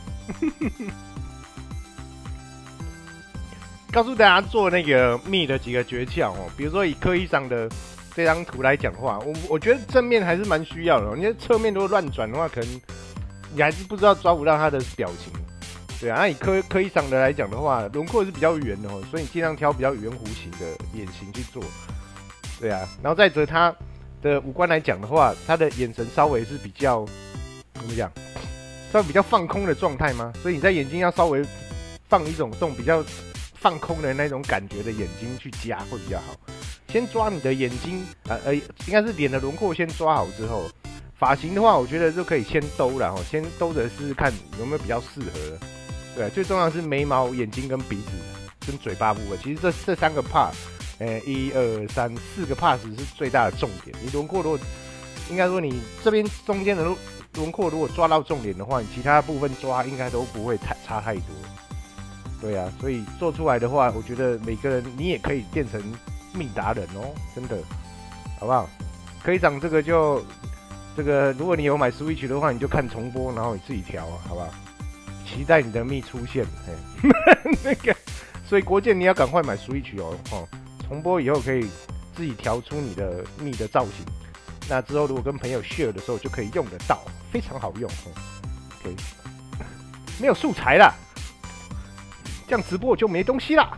告诉大家做那个密的几个诀窍哦，比如说以科医长的这张图来讲的话，我觉得正面还是蛮需要的。你侧面如果乱转的话，可能你还是不知道抓不到他的表情。对啊，那以科医长的来讲的话，轮廓是比较圆的哦，所以你尽量挑比较圆弧形的眼型去做。对啊，然后再者他的五官来讲的话，他的眼神稍微是比较怎么讲，稍微比较放空的状态吗？所以你在眼睛要稍微放一种这种比较放空的那种感觉的眼睛去加会比较好。先抓你的眼睛，应该是脸的轮廓先抓好之后，发型的话，我觉得就可以先兜了哈，先兜着试试看有没有比较适合的。对、啊，最重要的是眉毛、眼睛跟鼻子跟嘴巴部分。其实这3个 part， 1、2、3、4个 part 是最大的重点。你轮廓如果应该说你这边中间的轮廓如果抓到重点的话，你其他部分抓应该都不会差太多。对啊，所以做出来的话，我觉得每个人你也可以变成密达人哦，真的，好不好？科医长这个如果你有买 Switch 的话，你就看重播，然后你自己调啊，好不好？期待你的密出现，那个，所以国健你要赶快买 Switch 哦，重播以后可以自己调出你的密的造型，那之后如果跟朋友 share 的时候就可以用得到，非常好用。OK， 没有素材啦。这样直播就没东西啦，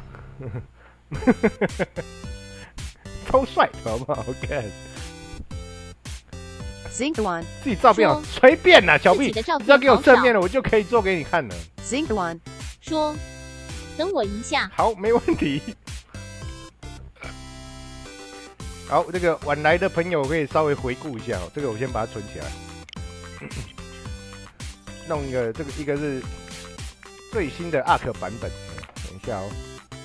超帅，好不好 ？OK。 Zinc One 自己照片啊，随便啦，小 B， 只要给我正面了，我就可以做给你看了。 Zinc One 说：“等我一下。” 好，没问题。好，这个晚来的朋友可以稍微回顾一下哦。这个我先把它存起来，弄一个一个是最新的 ARK 版本。等一下哦。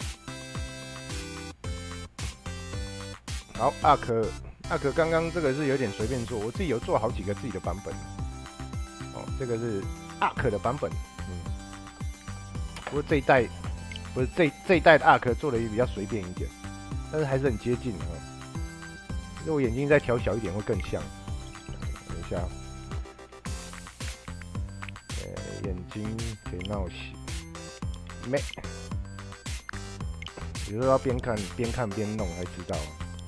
好 ，ARK 刚刚这个是有点随便做，我自己有做好几个自己的版本。哦，这个是 ARK 的版本，不过这一代不是这一代的 ARK 做的也比较随便一点，但是还是很接近的。 如果眼睛再调小一点会更像。等一下，眼睛可以闹洗没？有时候要边看边弄才知道。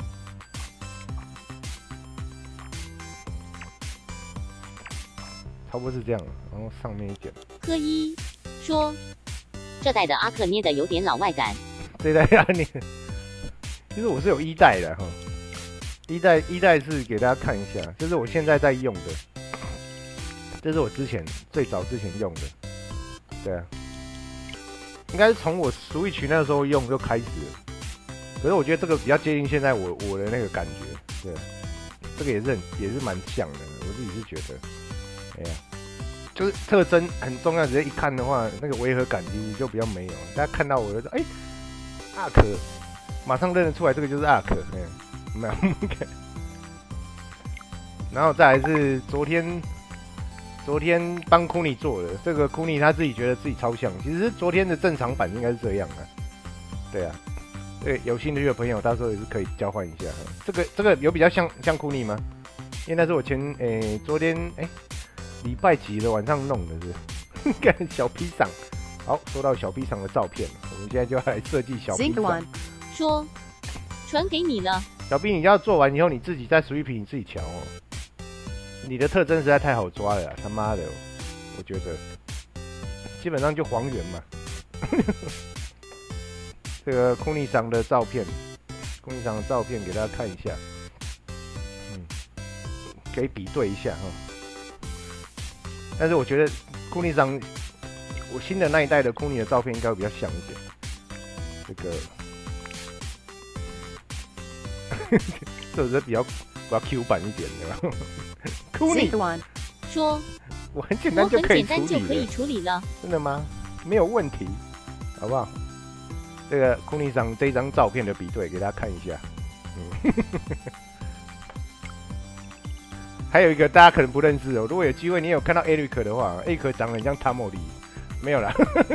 差不多是这样，然后上面一点。 科一说， 这代的阿克捏的有点老外感。 这一代要捏，其实我是有1代的哈。一代是给大家看一下，这是我现在在用的，这是我最早之前用的，对啊，应该是从我 Switch 那时候用就开始了。可是我觉得这个比较接近现在我的那个感觉，对，这个也是蛮像的，我自己是觉得，哎呀，就是特征很重要，直接一看的话，那个违和感其实就比较没有。大家看到我就说，哎，阿克，马上认得出来，这个就是阿克，哎。没有，然后再来是昨天帮库尼做的，这个库尼他自己觉得自己超像，其实昨天的正常版应该是这样的，对啊，对，有兴趣的朋友到时候也是可以交换一下。这个有比较像库尼吗？因为那是我昨天礼拜几的晚上弄的是，看小 P 上，好，收到小 P 上的照片，我们现在就要来设计小 P 上。 说，传给你了。 小 B， 你要做完以后，你自己在 Switch 你自己调哦。你的特征实在太好抓了，他妈的，我觉得基本上就还原嘛。这个库尼桑的照片给大家看一下，可以比对一下哈。但是我觉得库尼桑，我新的那一代的库尼的照片应该会比较像一点。这个。这是比较 Q 版一点的，库尼说， 我很简单就可以处理了， 真的吗？没有问题，好不好？这个库尼上这张照片的比对给大家看一下，还有一个大家可能不认识哦，如果有机会你有看到 Eric 的话 ，Eric 长得很像汤姆里，没有啦。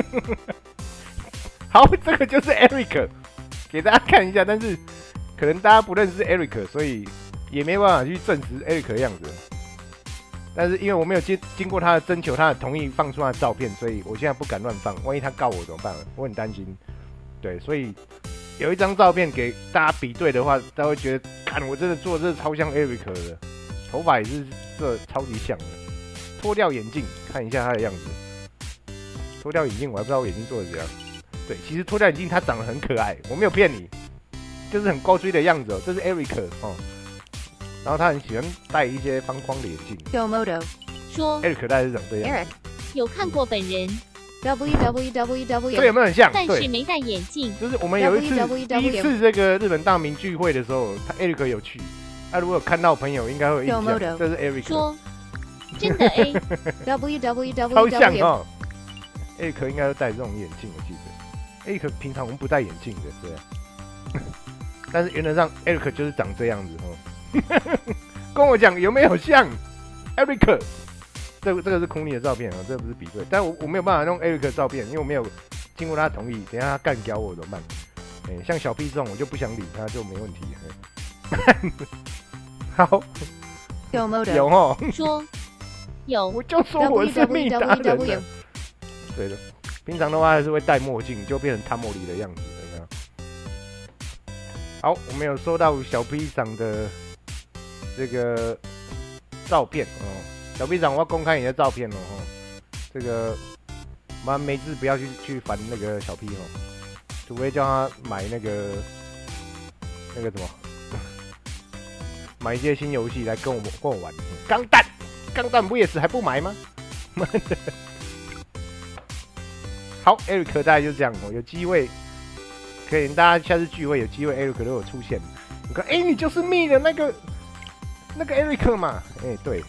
好，这个就是 Eric， 给大家看一下，但是。可能大家不认识 Eric， 所以也没办法去证实 Eric 的样子。但是因为我没有经过他的征求，他的同意放出他的照片，所以我现在不敢乱放。万一他告我怎么办？我很担心。对，所以有一张照片给大家比对的话，大家会觉得，看我真的做的真的超像 Eric 的，头发也是这超级像的。脱掉眼镜，看一下他的样子。脱掉眼镜，我还不知道我眼睛做的怎样。对，其实脱掉眼镜他长得很可爱，我没有骗你。就是很高追的样子哦，这是 Eric 哦，然后他很喜欢戴一些方框的眼镜。 Yomoto 说 Eric 大概是长这样。 Eric 有看过本人。 www。 这有没有很像？ 但是没戴眼镜。 就是我们有一次第一次这个日本大明聚会的时候，他 Eric 有去。他如果有看到朋友，应该会有印象。这是 Eric。 说真的 A。 www。 超像哦。Eric 应该都戴这种眼镜，我记得。Eric 平常我们不戴眼镜的，对。但是原则上 ，Eric 就是长这样子哦。跟我讲有没有像 Eric？ 这个是空尼的照片哦，这不是比对。但我没有办法用 Eric 的照片，因为我没有经过他同意。等一下他干掉我怎么办？像小 P 这种我就不想理他，就没问题。好，有哦。 说有， 我就说我是密达人的。对的，平常的话还是会戴墨镜，就变成汤姆里的样子。好，我们有收到小 P 长的这个照片哦。小 P 长，我要公开你的照片哦。这个麻烦没事不要去烦那个小 P 哦，除非叫他买那个什么，买一些新游戏来跟我玩。钢弹不也是还不买吗？好 ，Eric 大概就这样哦，有机会。可以，大家下次聚会有机会 ，Eric 都有出现。你看，你就是密的那个 Eric 嘛？对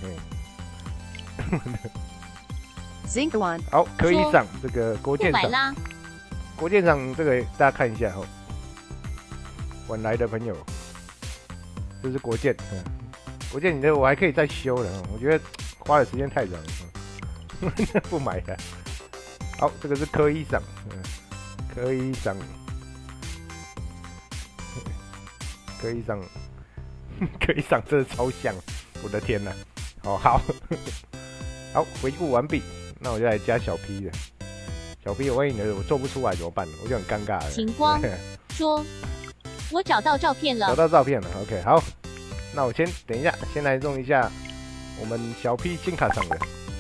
Zinc One 好，可以上这个国舰长。国舰长这个大家看一下哦。晚来的朋友，这是国舰。国舰你的我还可以再修的，我觉得花的时间太长了，不买了。好，这个是科一上，科一上。可以上， 柯以赏真的超像，我的天哪！哦，好，好，回顾完毕，那我就来加小 P 了。小 P， 我万一我做不出来怎么办？我就很尴尬了。 晴光说：“我找到照片了。” 找到照片了 ，OK， 好，那我先等一下，先来弄一下我们小 P 金卡赏的，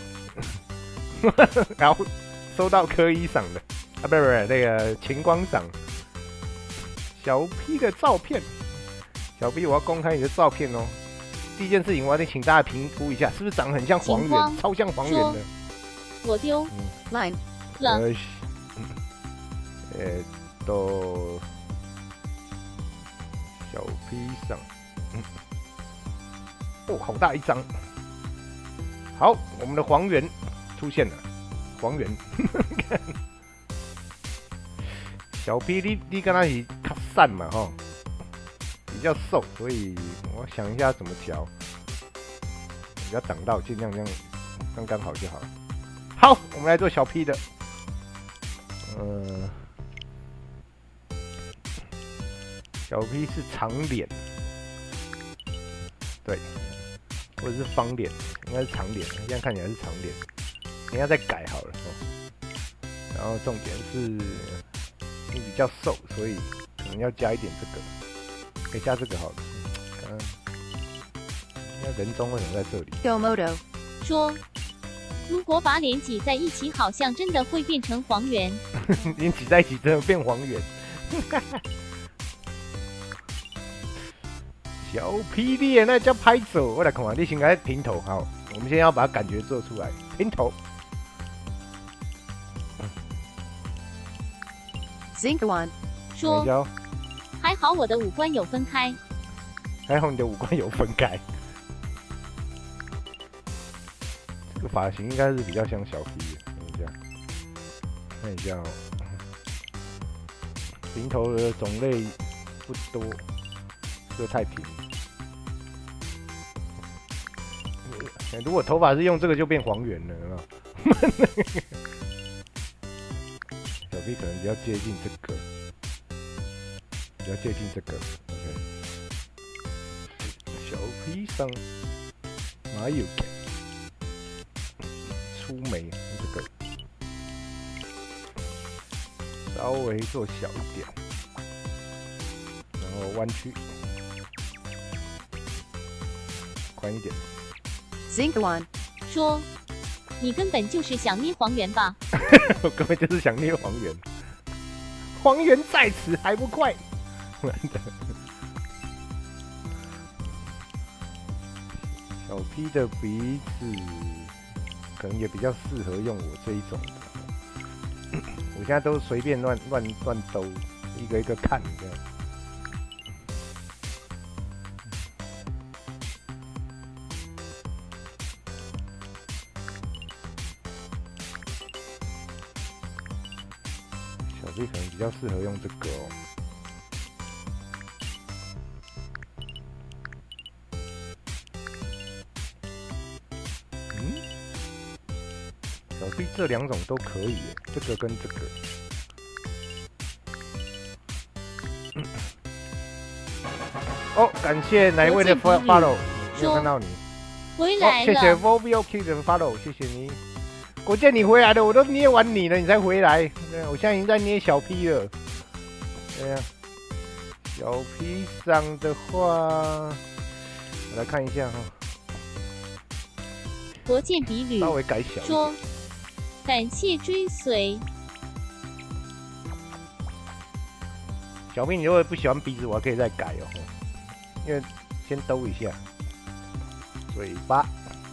然后收到柯以赏的，啊，不是那个晴光赏，小 P 的照片，小 P 我要公开你的照片哦。第一件事情，我要请大家评估一下，是不是长得很像黄猿，超像黄猿的。 我丢 line 了。 都小 P 上，哦，好大一张。好，我们的黄猿出现了，黄猿。小 P 你跟他一起较散嘛吼，比较瘦，所以我想一下怎么调，不要挡到，尽量这样刚刚好就好了。好，我们来做小 P 的，小 P 是长脸，对，或者是方脸，应该是长脸，现在看起来是长脸，等一下再改好了哦。然后重点是你比较瘦，所以可能要加一点这个，可以加这个好了。那人中为什么在这里 Domodo 说：“如果把脸挤在一起，好像真的会变成黄猿。 脸挤在一起，真的变黄猿。”小 P 的那叫拍手，我来看看，你先来平头，好，我们先要把感觉做出来，平头。 Zinkawan 说：“还好我的五官有分开。” 还好你的五官有分开。这个发型应该是比较像小 P 的，等一下，看一下哦。平头的种类不多，这个太平。如果头发是用这个就变黄猿了，有没有？小 P 可能比较接近这个，比较接近这个。OK， 小 P 上哪有粗眉这个，稍微做小一点，然后弯曲，宽一点。 Zinkawan 说：“你根本就是想捏黄猿吧？” 我根本就是想捏黄猿，黄猿在此还不快！小 P 的鼻子可能也比较适合用我这一种的，我现在都随便乱兜，一个一个看这样。小 P 可能比较适合用这个哦。小 P 这两种都可以耶，这个跟这个。哦，感谢哪一位的 follow， 没有看到你。 回来了， 谢谢 Vovio King 的 follow， 谢谢你。国建你回来了，我都捏完你了，你才回来。对，我现在已经在捏小 P 了。对呀，小 P 上的话，我来看一下哈。 国建比吕稍微改小一点。 说：“感谢追随。” 小 P， 你如果不喜欢鼻子，我还可以再改哦，因为先兜一下嘴巴。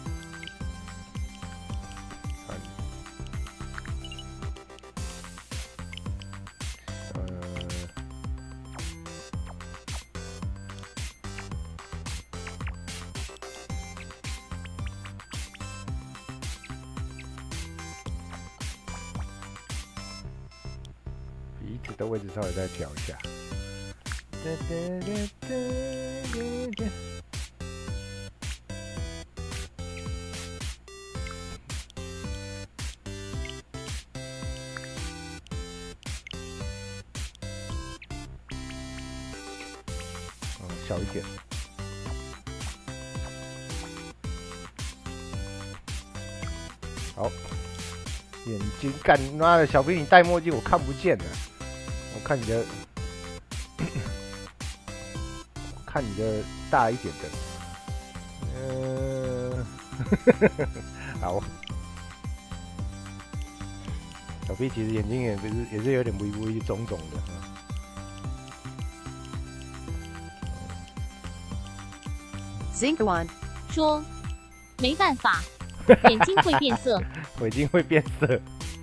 鼻子的位置稍微再调一下。小一点。 好，眼睛干妈的小兵，你戴墨镜我看不见了。我看你的，看你的大一点的。好。小 P 其实眼睛也是有点微微肿肿的。 Zinc One 说没办法，眼睛会变色。 眼睛会变色。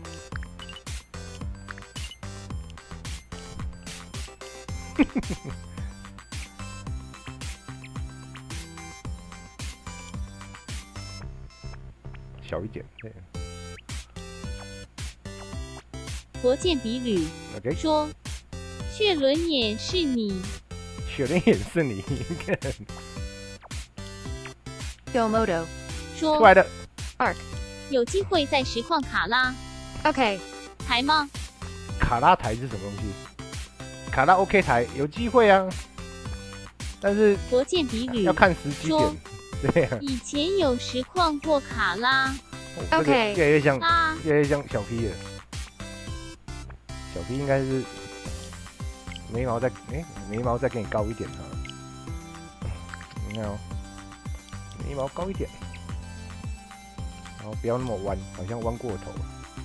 小一点，对。 国见比吕 OK 说，血轮眼是你， 血轮眼是你。 Domodo 说出来的 Arc 有机会在实况卡拉 OK 台吗？ 卡拉台是什么东西？卡拉 OK 台有机会啊，但是国见比吕要看时机点。对啊， 以前有实况过卡拉。 OK 越来越像， 啊， 越来越像小 P 了。小 P 应该是眉毛再给你高一点哈。你看哦，眉毛高一点，然后不要那么弯，好像弯过头了。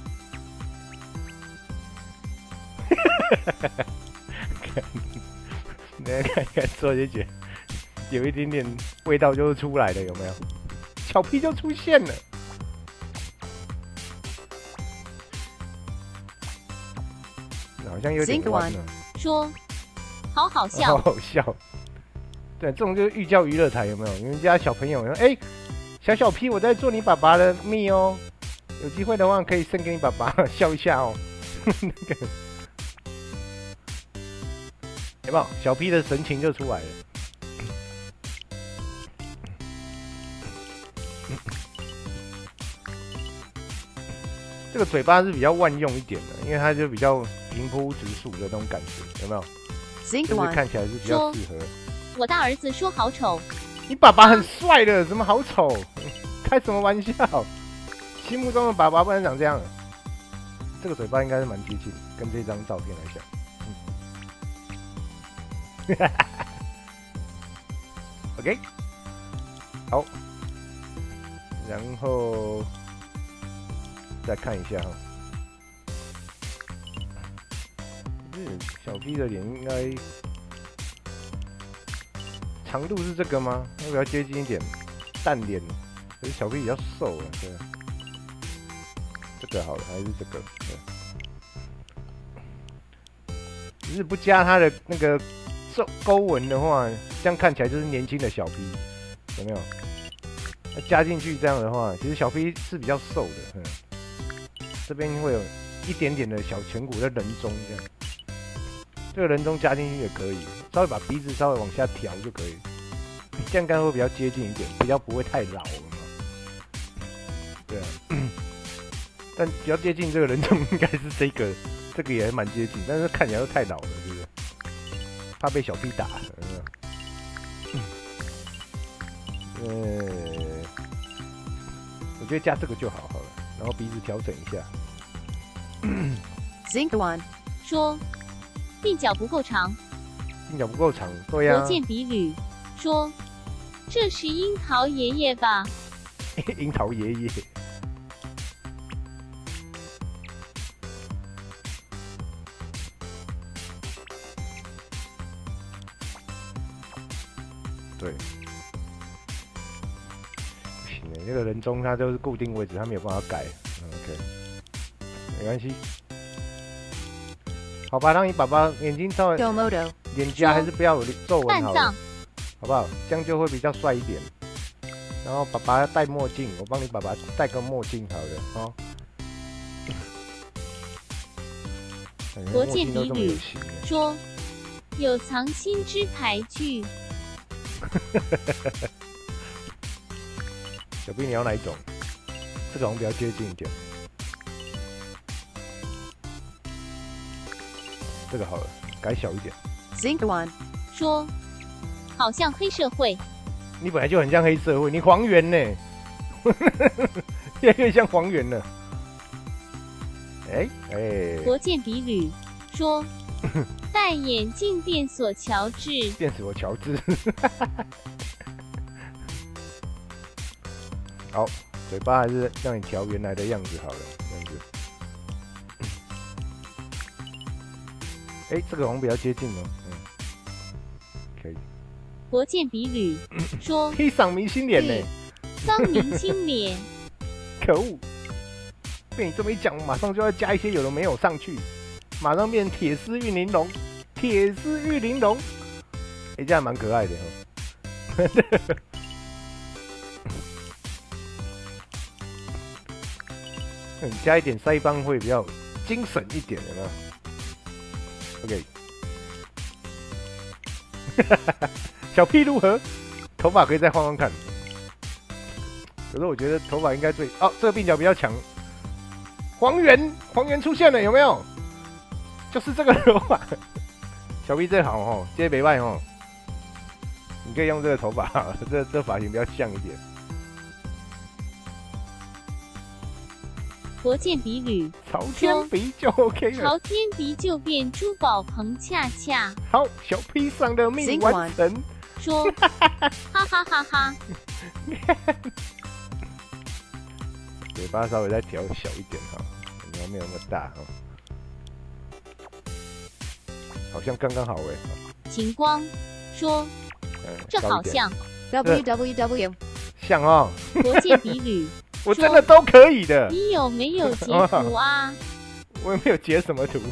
看之后就觉得有一点点味道就出来了，有没有？小 P 就出现了。好像有点弯了。 说好好笑， 好好笑。对，这种就是寓教于乐台，有没有？你们家小朋友说：“哎，小 P， 我在做你爸爸的蜜哦，有机会的话可以送给你爸爸笑一下哦。”那个有没有？小 P 的神情就出来了。这个嘴巴是比较万用一点的，因为它就比较平铺直述的那种感觉，有没有？ Zinc 就是 One 看起来是比较适合。 我大儿子说好丑， 你爸爸很帅的，怎么好丑？开什么玩笑？心目中的爸爸不能长这样。这个嘴巴应该是蛮接近，跟这张照片来讲。OK， 好，然后再看一下哈。小 P 的脸应该长度是这个吗？要不要接近一点？淡脸，可是小 P 比较瘦啊，对。这个好了，还是这个？对。只是不加他的那个勾纹的话，这样看起来就是年轻的小 P， 有没有？那加进去这样的话，其实小 P 是比较瘦的，这边会有一点点的小颧骨的人中这样。这个人中加进去也可以，稍微把鼻子稍微往下调就可以，这样应该会比较接近一点，比较不会太老了嘛。对啊，但比较接近这个人中应该是这个也蛮接近，但是看起来又太老了，是不是？怕被小 P 打了。我觉得加这个就好了，然后鼻子调整一下。 Zinc One 说鬓角不够长， 鬓角不够长，对呀、 国见比吕说这是樱桃爷爷吧？ 樱桃爷爷。对，不行的，那个人中他就是固定位置，他没有办法改。OK， 没关系。好吧，让你爸爸眼睛稍微 Domodo 脸颊还是不要有皱纹好了， 半藏好不好？这样就会比较帅一点。然后爸爸要戴墨镜，我帮你爸爸戴个墨镜好了哦。 国见比吕吕说有藏心之牌具， 小兵你要哪一种？这个好像比较接近一点。这个好了，改小一点。 Zinc One 说好像黑社会， 你本来就很像黑社会，你黄猿呢？ 越来越像黄猿了。 国建比吕说，戴眼镜变锁乔治， 变死我乔治。好，嘴巴还是让你调原来的样子好了，这样子。这个好像比较接近哦。可以。 国建比吕说， 可以赏明星脸呢。 桑明星脸。 可恶！被你这么一讲，马上就要加一些有的没有上去，马上变铁丝玉玲珑。铁丝玉玲珑，这样蛮可爱的哦。加一点腮帮会比较精神一点，有没有 ？OK， 小 P 如何？头发可以再换换看。可是我觉得头发应该最这个鬓角比较强。黄猿出现了，有没有？就是这个头发。小 P 最好哦，这没坏哦。你可以用这个头发，这发型比较像一点。 国建比吕朝天鼻就 OK 了。 朝天鼻就变珠宝棚恰恰。 好，小 P 上的命完成。 说，哈哈哈哈。 嘴巴稍微再调小一点哈，没有那么大哈。好像刚刚好晴光说，这好像 www 像哦。 国建比吕， 我真的都可以的。 你有没有截图啊？ 我也没有截什么图。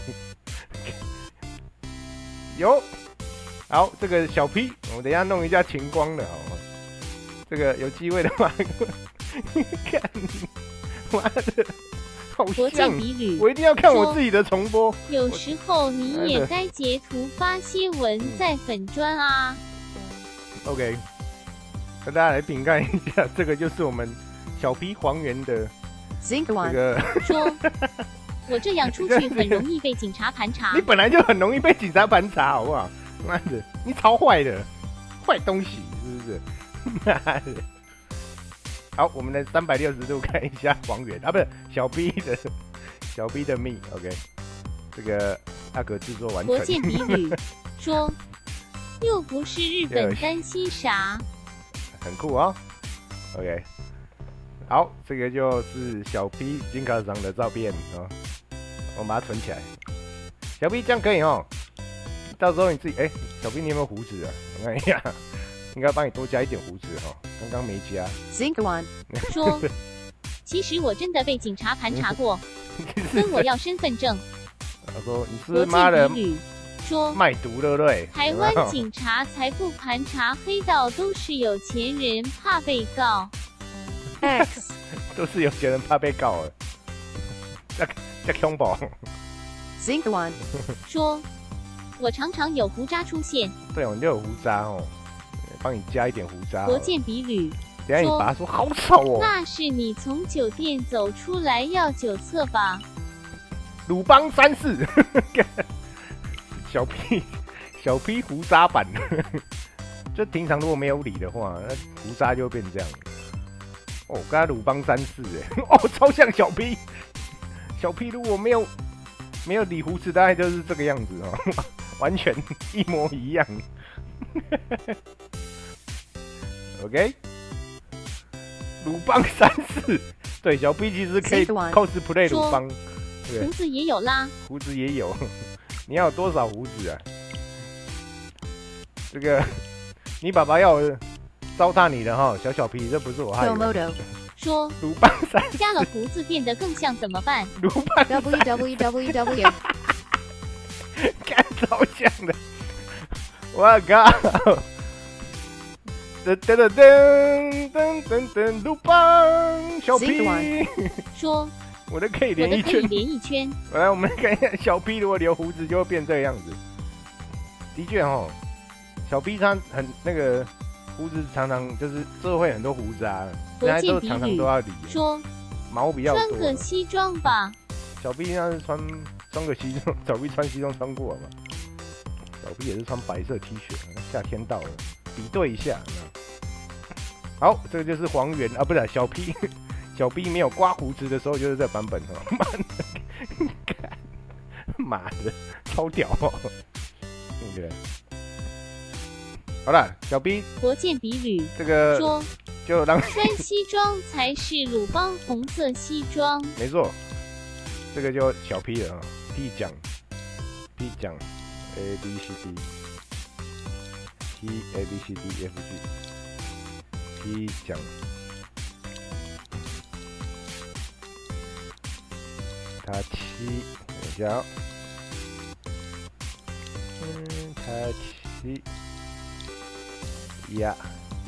有，好，这个小 P， 我等一下弄一下晴光的，好吗？这个有机会的话，看，妈的。 国建比吕， 我一定要看我自己的重播。 有时候你也该截图发些文在粉专啊。 OK， 跟大家来评看一下，这个就是我们小 P 黄猿的这个。 说，我这样出去很容易被警察盘查。 你本来就很容易被警察盘查，好不好？妈的，你超坏的，坏东西，是不是？妈的。好，我们来360度看一下黄猿啊，不是小 B 的命 ，OK， 这个阿格制作完成。 国建比吕说，又不是日本担心啥， 很酷哦 ，OK， 好，这个就是小 P 金卡上的照片哦，我们把它存起来。小 P 这样可以哦，到时候你自己小 P 你有没有胡子啊？我看一下。应该帮你多加一点胡子哈，刚刚没加。 说，其实我真的被警察盘查过，跟我要身份证。 他说你是妈的说卖毒对不对？ 台湾警察才不盘查黑道，都是有钱人怕被告。 都是有钱人怕被告了。这恐怖。 说，我常常有胡渣出现。 对哦，你就有胡渣哦。帮你加一点胡渣。 国建比吕， 等下你爸说好丑哦。 那是你从酒店走出来要酒测吧？ 鲁邦34，小 P 胡渣版。就平常如果没有理的话，那胡渣就会变这样。哦，刚才鲁邦34哦，超像小 P。小 P 如果没有理胡子，大概就是这个样子哦，完全一模一样。OK， 鲁邦34，对，小 B 其实可以 cosplay 鲁邦， 胡子也有啦， 胡子也有，你要有多少胡子啊？这个你爸爸要糟蹋你的哈，小 P， 这不是我害的。 说鲁邦34 加了胡子变得更像怎么办？ 鲁邦 www 干超像的，我靠！噔噔噔噔噔噔，鲁邦小 P 说， 我的可以连一圈。来，我们看一下小 P 如果留胡子就会变这个样子。的确哦，小 P 他很那个胡子常常就是会很多胡子啊，现在都常常都要理。 说毛比较多。 穿个西装吧。 小 P 那是穿个西装，小 P 穿西装穿过了嘛？小 P 也是穿白色 T 恤，夏天到了。比对一下，好，这个就是黄猿啊，不是小 P， 小 B 没有刮胡子的时候就是这版本哦。妈的，超屌哦！对，好了，小 B 国建比吕这个说， 就让穿西装才是鲁邦红色西装。 没错，这个就小 P 了啊 ，P 奖 A B C D P A B C D F G P 奖。他7，等一下哦，他7，呀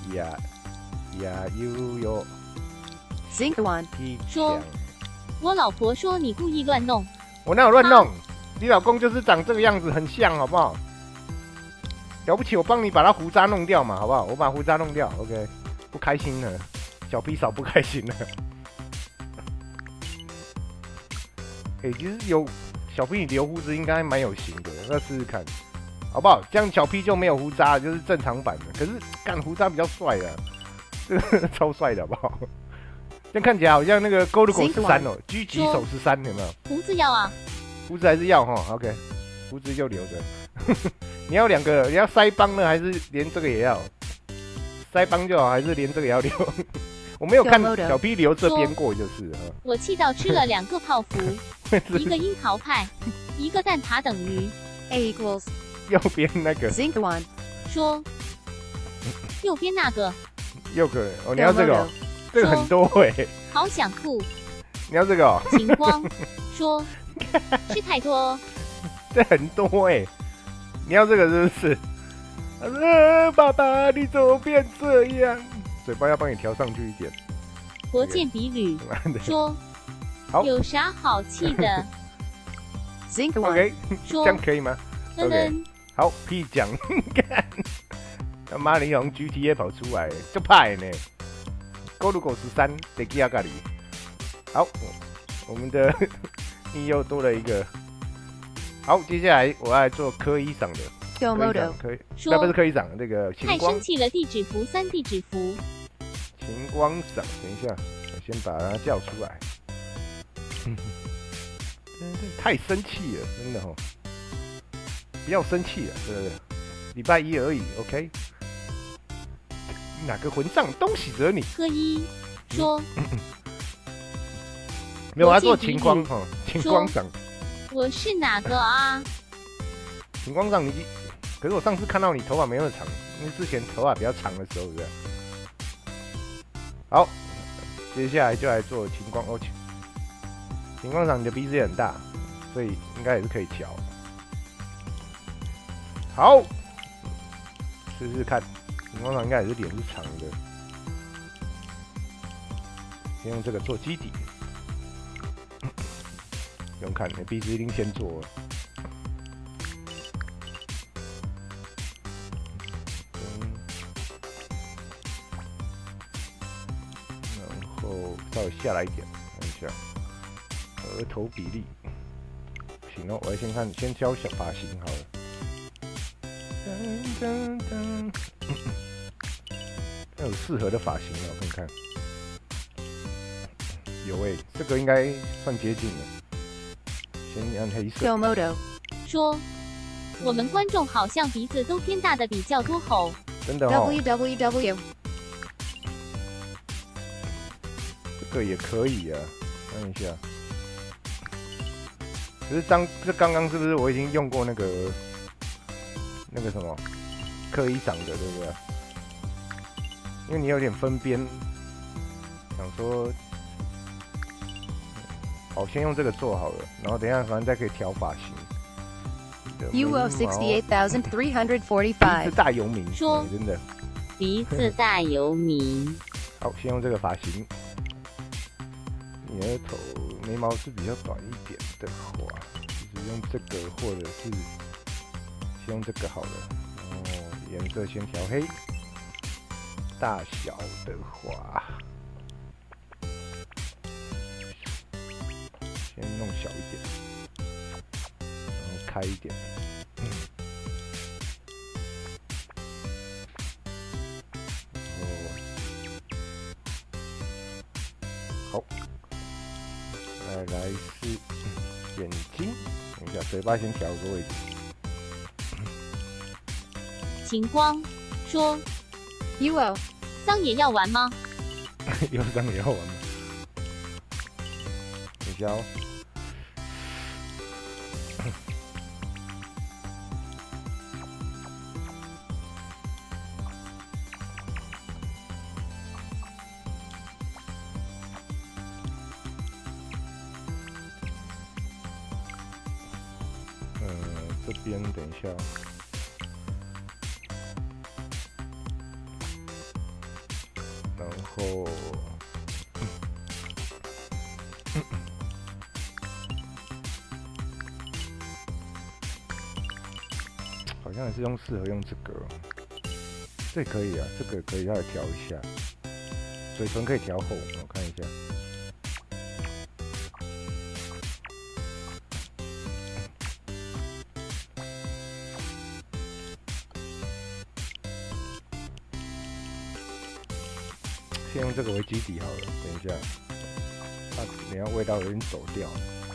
呦 Zinc one. P 说奖， 我老婆说你故意乱弄， 我哪有乱弄？你老公就是长这个样子，很像，好不好？了不起，我帮你把他胡渣弄掉嘛，好不好？我把胡渣弄掉 ，OK。不开心了，小 P 嫂不开心了。其实有小 P 你留胡子应该蛮有型的，那试试看，好不好？这样小 P 就没有胡渣，就是正常版的。可是干胡渣比较帅啊，这个超帅的，好不好？这样看起来好像那个 Gold 13哦，狙击手13，有没有？ 胡子要啊， 胡子还是要哈 ，OK， 胡子就留着。你要2个，你要腮帮呢，还是连这个也要？腮帮就好，还是连这个也要留？我没有看小 P 留这边过，就是了。 我气到吃了2个泡芙，一个樱桃派，一个蛋挞等于 A equals 右边那个 Zinc one. 说，右边那个右个哦，你要这个哦，这个很多好想吐。 你要这个哦， 晴光说，是太多哦， 这很多你要这个是不是？爸爸你怎么变这样？嘴巴要帮你调上去一点。 国建比吕说， 好， 有啥好气的？ Zinc one. OK， 这说， 样可以吗？OK，好，P 奖，干，他妈你从 GTA 跑出来，就派呢。Gold 13得给阿咖喱。好，我们的你又多了一个。好，接下来我要来做科一赏的。 Domodo 可以， 说那不是科一赏，那个晴光太生气了，地址符3地址符。 晴光赏，等一下，我先把它叫出来。太生气了，真的哦！不要生气了，对不对？礼拜1而已 ，OK。哪个混账东西惹你？ 科一说， 没有，我要做晴光哈，晴光赏。 我是哪个啊？ 晴光赏你，可是我上次看到你头发没那么长，因为之前头发比较长的时候，对不对？好，接下来就来做晴光哦。晴光赏你的鼻子也很大，所以应该也是可以调。好，试试看，晴光赏应该也是脸是长的，先用这个做基底。不用看，你的鼻子一定先做了。然后稍微下来一点，看一下额头比例。行哦，我要先看，先挑小发型好了。有适合的发型了，我看看。有这个应该算接近了。先按黑色。 Domodo 说，我们观众好像鼻子都偏大的比较多吼。 真的哦。 www 这个也可以啊，看一下。可是刚刚是不是我已经用过那个什么刻意长的，对不对？因为你有点分边，想说，好，先用这个做好了，然后等一下反正再可以调发型。 UO 68,345. 鼻子大游民， 说真的。 鼻子大游民。 好，先用这个发型。你的头眉毛是比较短一点的话，就是用这个，或者是先用这个好了。然后颜色先调黑。大小的话，先弄小一点，然后开一点。好， 来是眼睛，等一下，嘴巴先调个位置。 晴光说 UO 桑也要玩吗？ 有张也要玩吗？等一下哦。这边等一下。然后，好像还是适合用这个，这可以啊，这个可以稍微调一下，嘴唇可以调厚，我看一下。先用这个为基底好了，等一下，它等一下味道有点走掉。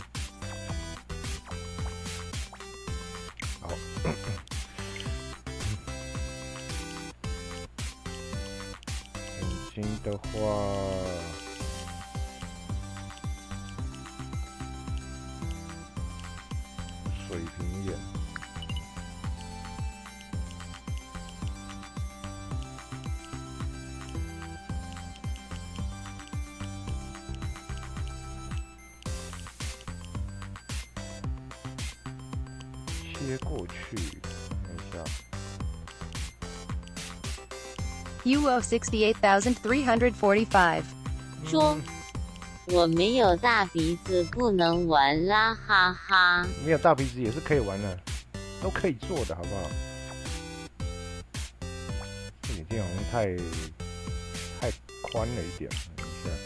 好，眼睛的话，水平眼。切过去，等一下。 UO 68,345. 说我没有大鼻子，不能玩啦，哈哈。 没有大鼻子也是可以玩的，都可以做的，好不好？这眼睛好像太宽了一点，等一下。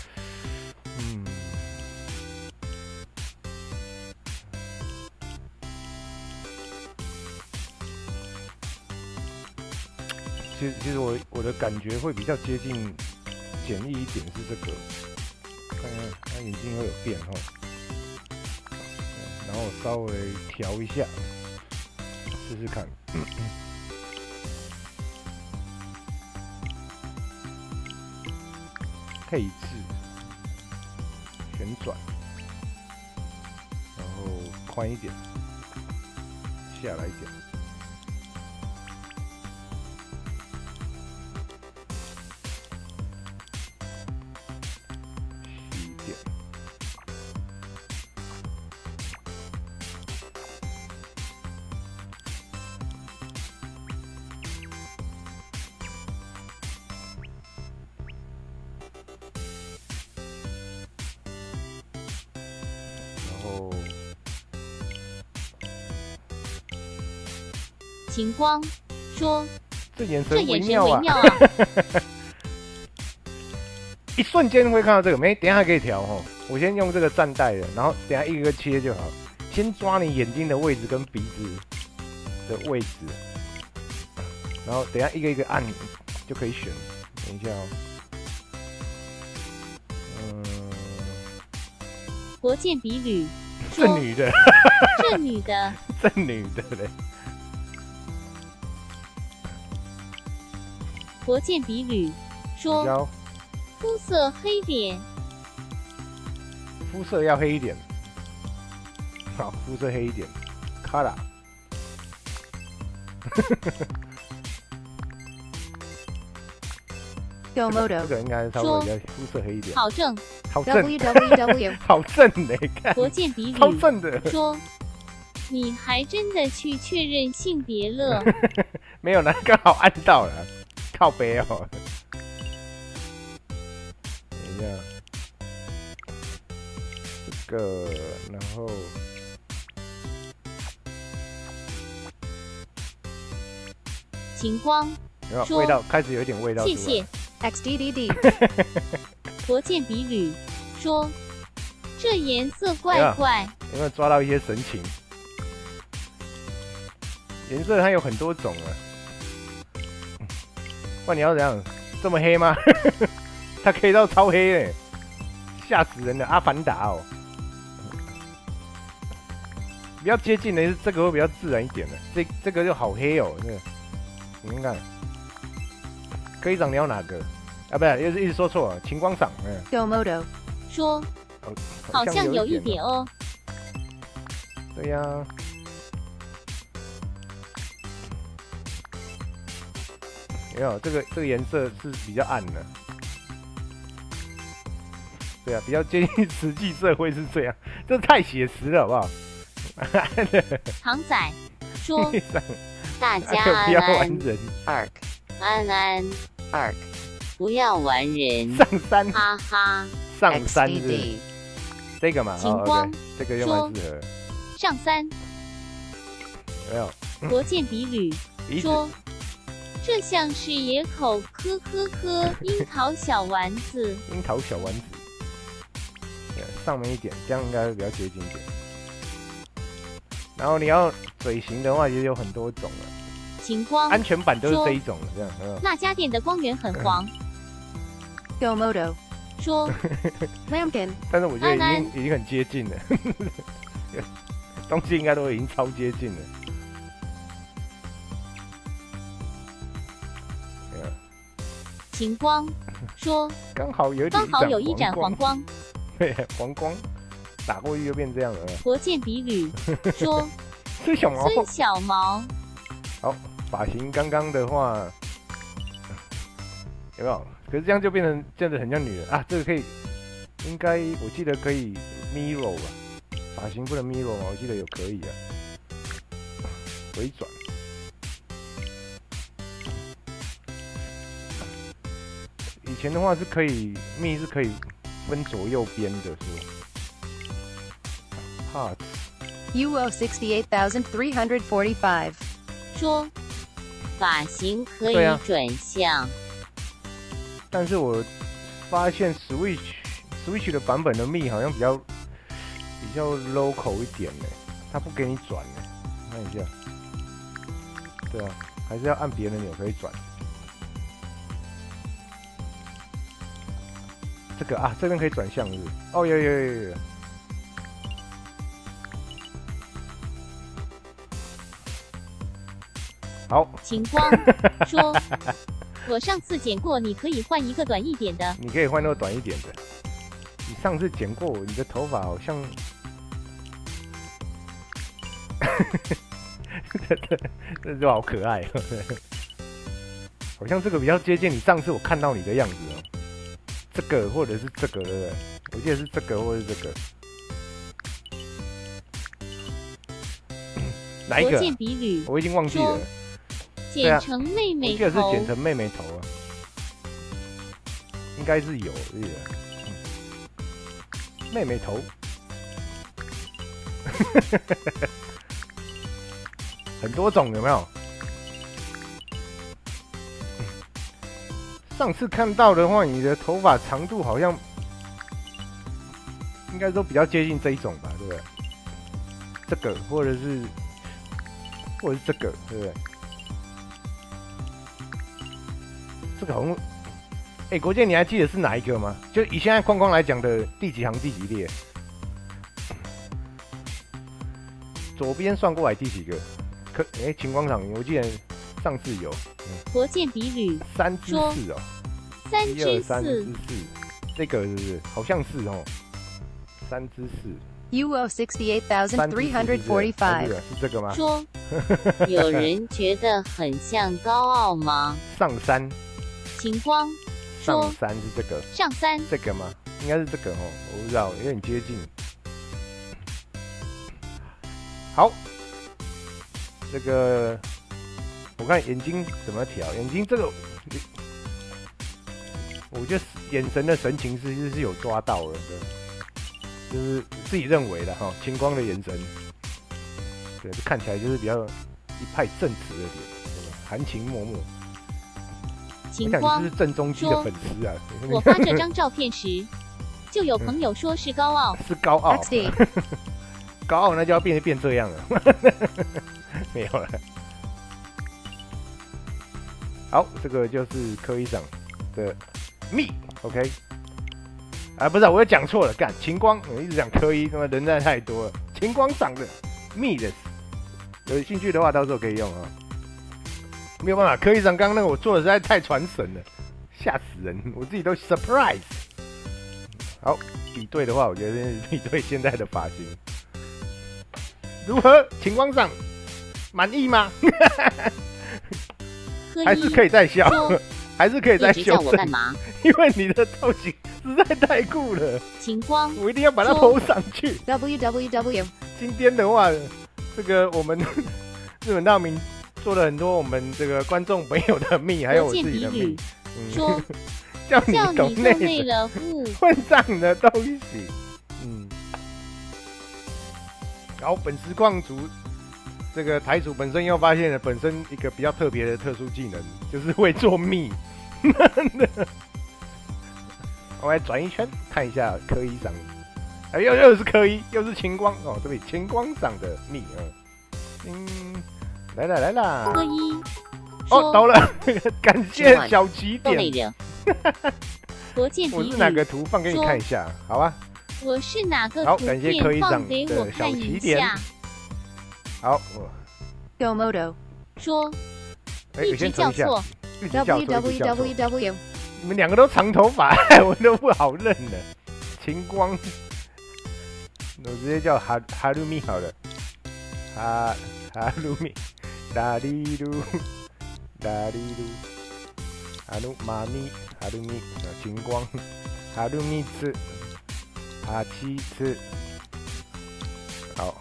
其实我的感觉会比较接近简易一点是这个，看看它眼睛会有变哦，然后稍微调一下，试试看。配置旋转，然后宽一点，下来一点。 晴光说这眼这眼神神微妙啊！ 微妙啊！ 一瞬间会看到这个，等一下还可以调哦。我先用这个站带的，然后等一下一个个切就好。先抓你眼睛的位置跟鼻子的位置，然后等一下一个一个按就可以选。等一下哦。 国见比吕这女的， 这女的， 这女的嘞。 国见比吕说肤色黑点， 肤色要黑一点。好，肤色黑一点 ，color。 Domodo 这个应该是稍微要肤色黑一点。 好正， 好正 www 好正的，看国见比超吕正的。 说，你还真的去确认性别了？ 没有呢，刚好按到了，靠背哦。等一下，这个，然后晴光有没有味道？开始有一点味道出来。 谢谢。 XDDD 国见比吕说，这颜色怪怪。 有没有抓到一些神情？颜色它有很多种啊。不然你要怎样？这么黑吗？它可以到超黑嘞，吓死人了！阿凡达哦， 比较接近的是这个会比较自然一点的，这个就好黑哦，这个你看看，科一长你要哪个？啊，不是，一直说错了，晴光赏， Domodo 说，好像有一点哦。 对呀、没有这个颜色是比较暗的。对啊，比较接近实际社会是这样，这太写实了，好不好？ 唐仔说， 大家不要玩安人， arc 安安 arc 不要玩人， 上山哈哈。 上山是 XDD 这个嘛？ 晴光哦 OK， 这个就蛮适合， 上三有没有？ 国见比吕鼻子说，这像是野口科科科樱桃小丸子。 樱桃小丸子，对，上面一点，这样应该会比较接近一点。然后你要嘴型的话，也有很多种了， 晴光安全版都是这一种的，这样，有没有？ 那家店的光源很黄， Domodo 说 Lambkin 但是我觉得安安已经很接近了，东西应该都已经超接近了。对啊晴光说， 刚好有一盏黄光。 对，黄光打过去就变这样了。 国见比吕说， 孙小毛， 孙小毛好，发型刚刚的话有没有？可是这样就变成真的很像女人啊！这个可以，应该我记得可以 mirror 吧？发型不能 mirror 吗？我记得有可以啊，回转。以前的话是可以密是可以分左右边的，是吧 UO 68,345. 说， 发型可以对啊转向， 但是我发现 Switch 的版本的密好像比较 local 一点呢，它不给你转呢，看一下，对啊，还是要按别的钮可以转。这个啊，这边可以转向是不是？哦，有。好， 晴光说，我上次剪过，你可以换一个短一点的。 你可以换那个短一点的。你上次剪过，你的头发好像，这就好可爱哦。好像这个比较接近你上次我看到你的样子哦。这个或者是这个，对不对？我记得是这个或者是这个。哪一国个？ 见比吕我已经忘记了。 剪成妹妹我记得是头， 剪成妹妹头啊，应该是有，我记得。妹妹头，很多种有没有？上次看到的话，你的头发长度好像应该都比较接近这一种吧，对不对？这个或者是这个，对不对？这个好像，国建你还记得是哪一个吗？就以现在框框来讲的第几行第几列？左边算过来第几个？晴光场我记得上次有国见比吕 3之4哦 ，3之 1、2、3 4 之4，这个是不是？好像是哦，3之4。 UO 68,345. 是这个吗？ 说， 有人觉得很像高傲吗？ 上山， 晴光说上山是这个， 上三这个吗？应该是这个哦，我不知道，有点接近。好，这个我看眼睛怎么调，眼睛这个，我觉得眼神的神情是有抓到的，就是自己认为的哈，晴光的眼神，对，看起来就是比较一派正直的脸，含情脉脉。我想晴光你是正宗基的粉丝啊！ 我发这张照片时，就有朋友说是高傲， 是高傲， XD 高傲那就要变这样了，没有了。好，这个就是科一长的密 ，OK。啊，不是、啊，我又讲错了，干晴光，我一直讲科一，他妈人在太多了。晴光长的蜜的，有兴趣的话到时候可以用啊。没有办法，科技上刚刚那个我做的实在太传神了，吓死人，我自己都 surprise。好，比对的话，我觉得是比对现在的发型如何？情况上满意吗？还是可以再笑，还是可以再修正。因为你的造型实在太酷了， 晴光， 我一定要把它 po 上去。 www。 今天的话，这个我们日本道明做了很多我们这个观众朋友的蜜，还有我自己的蜜。 说叫你懂内了，混账的东西。然后本实况组这个台主本身又发现了本身一个比较特别的特殊技能，就是会做蜜。我来转一圈看一下柯一赏，又是柯一，又是晴光哦，对不对？晴光赏的蜜来啦！ 柯一哦，到了，感谢小起点。 国建我是哪个图放给你看一下？好啊。 我是哪个图片放给我看一下？ 好 ，Domodo 说一直叫错 ，www。 你们两个都长头发，我都不好认了。晴光，我直接叫哈鲁米好了。哈鲁米，达里鲁，哈鲁妈咪，哈鲁米，晴光，哈鲁米子，哈七次，好，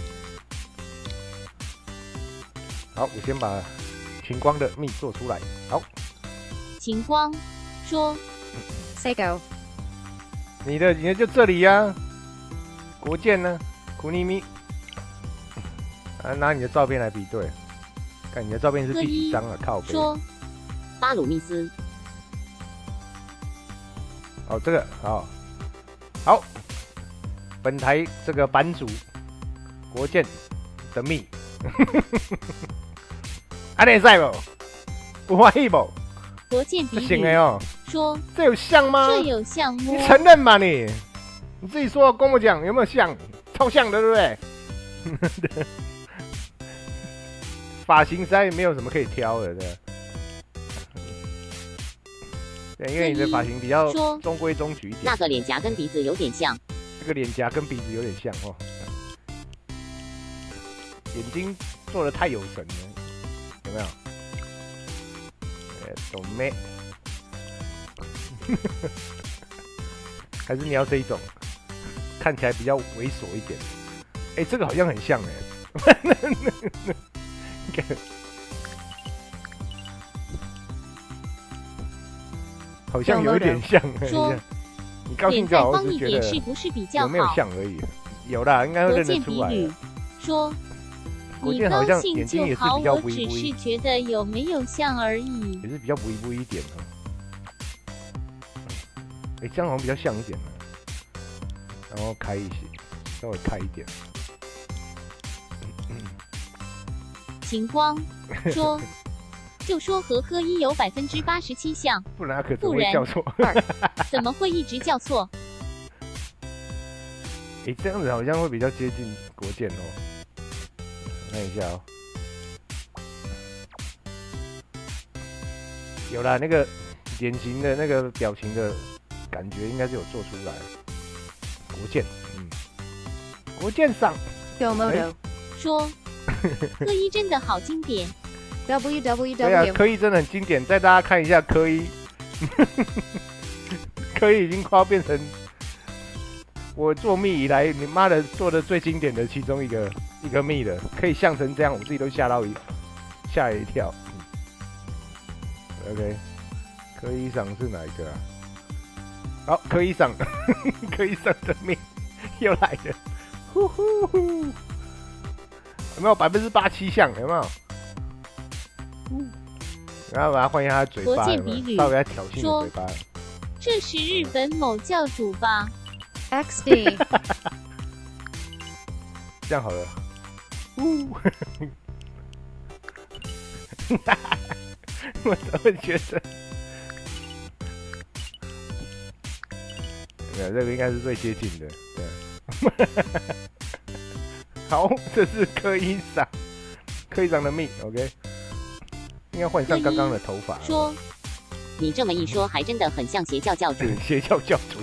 我先把晴光的蜜做出来。好， 晴光说 ，Sego， 你的就这里呀、国建呢，苦尼咪，拿你的照片来比对，看你的照片是第几张啊？靠北。 说巴鲁密斯。 哦，这个好，本台这个版主国建的蜜，安尼赛不？有欢喜不？ 国建比行的哦。 说这有像吗？ 这有像吗？ 你承认嘛你？你自己说，跟我讲有没有像？超像的，对不对？发型实在没有什么可以挑的，对。对，因为你的发型比较中规中矩一点。 那个脸颊跟鼻子有点像。 这个脸颊跟鼻子有点像哦。眼睛做的太有神了，有没有？懂没？还是你要这一种，看起来比较猥琐一点。这个好像很像好像有一点像。你高兴就好，我只觉得是不是比较好？ 有没有像而已。有啦，应该会认得出来。 说你高兴就好， 我只是觉得有没有像而已。 也是比较不一点哦。这样好像比较像一点呢。然后开一些，稍微开一点。 晴光说。就说和科一有87%像， 不然可怎么会叫错？ 怎么会一直叫错？ 这样子好像会比较接近国建哦。看一下哦，有啦，那个脸型的那个表情的感觉应该是有做出来。国建，国建上。 Domodo 说，科一真的好经典。 www。 对啊，柯一真的很经典，再大家看一下柯一，柯一已经快要变成我做蜜以来，你妈的做的最经典的其中一个蜜了，可以像成这样，我自己都吓了一跳。OK， 柯一赏是哪一个啊？好，柯一赏，柯一赏的蜜又来了，呼呼呼，有没有87%像？有没有？然后把它换一下他的嘴巴，稍微来挑衅的嘴巴。 这是日本某教主吧 ？XD， 这样好了。我怎么会觉得？这个应该是最接近的，对。 好，这是柯一长，柯一长的蜜 ，OK， 应该换上刚刚的头发。 说，你这么一说，还真的很像邪教教主。 邪教教主。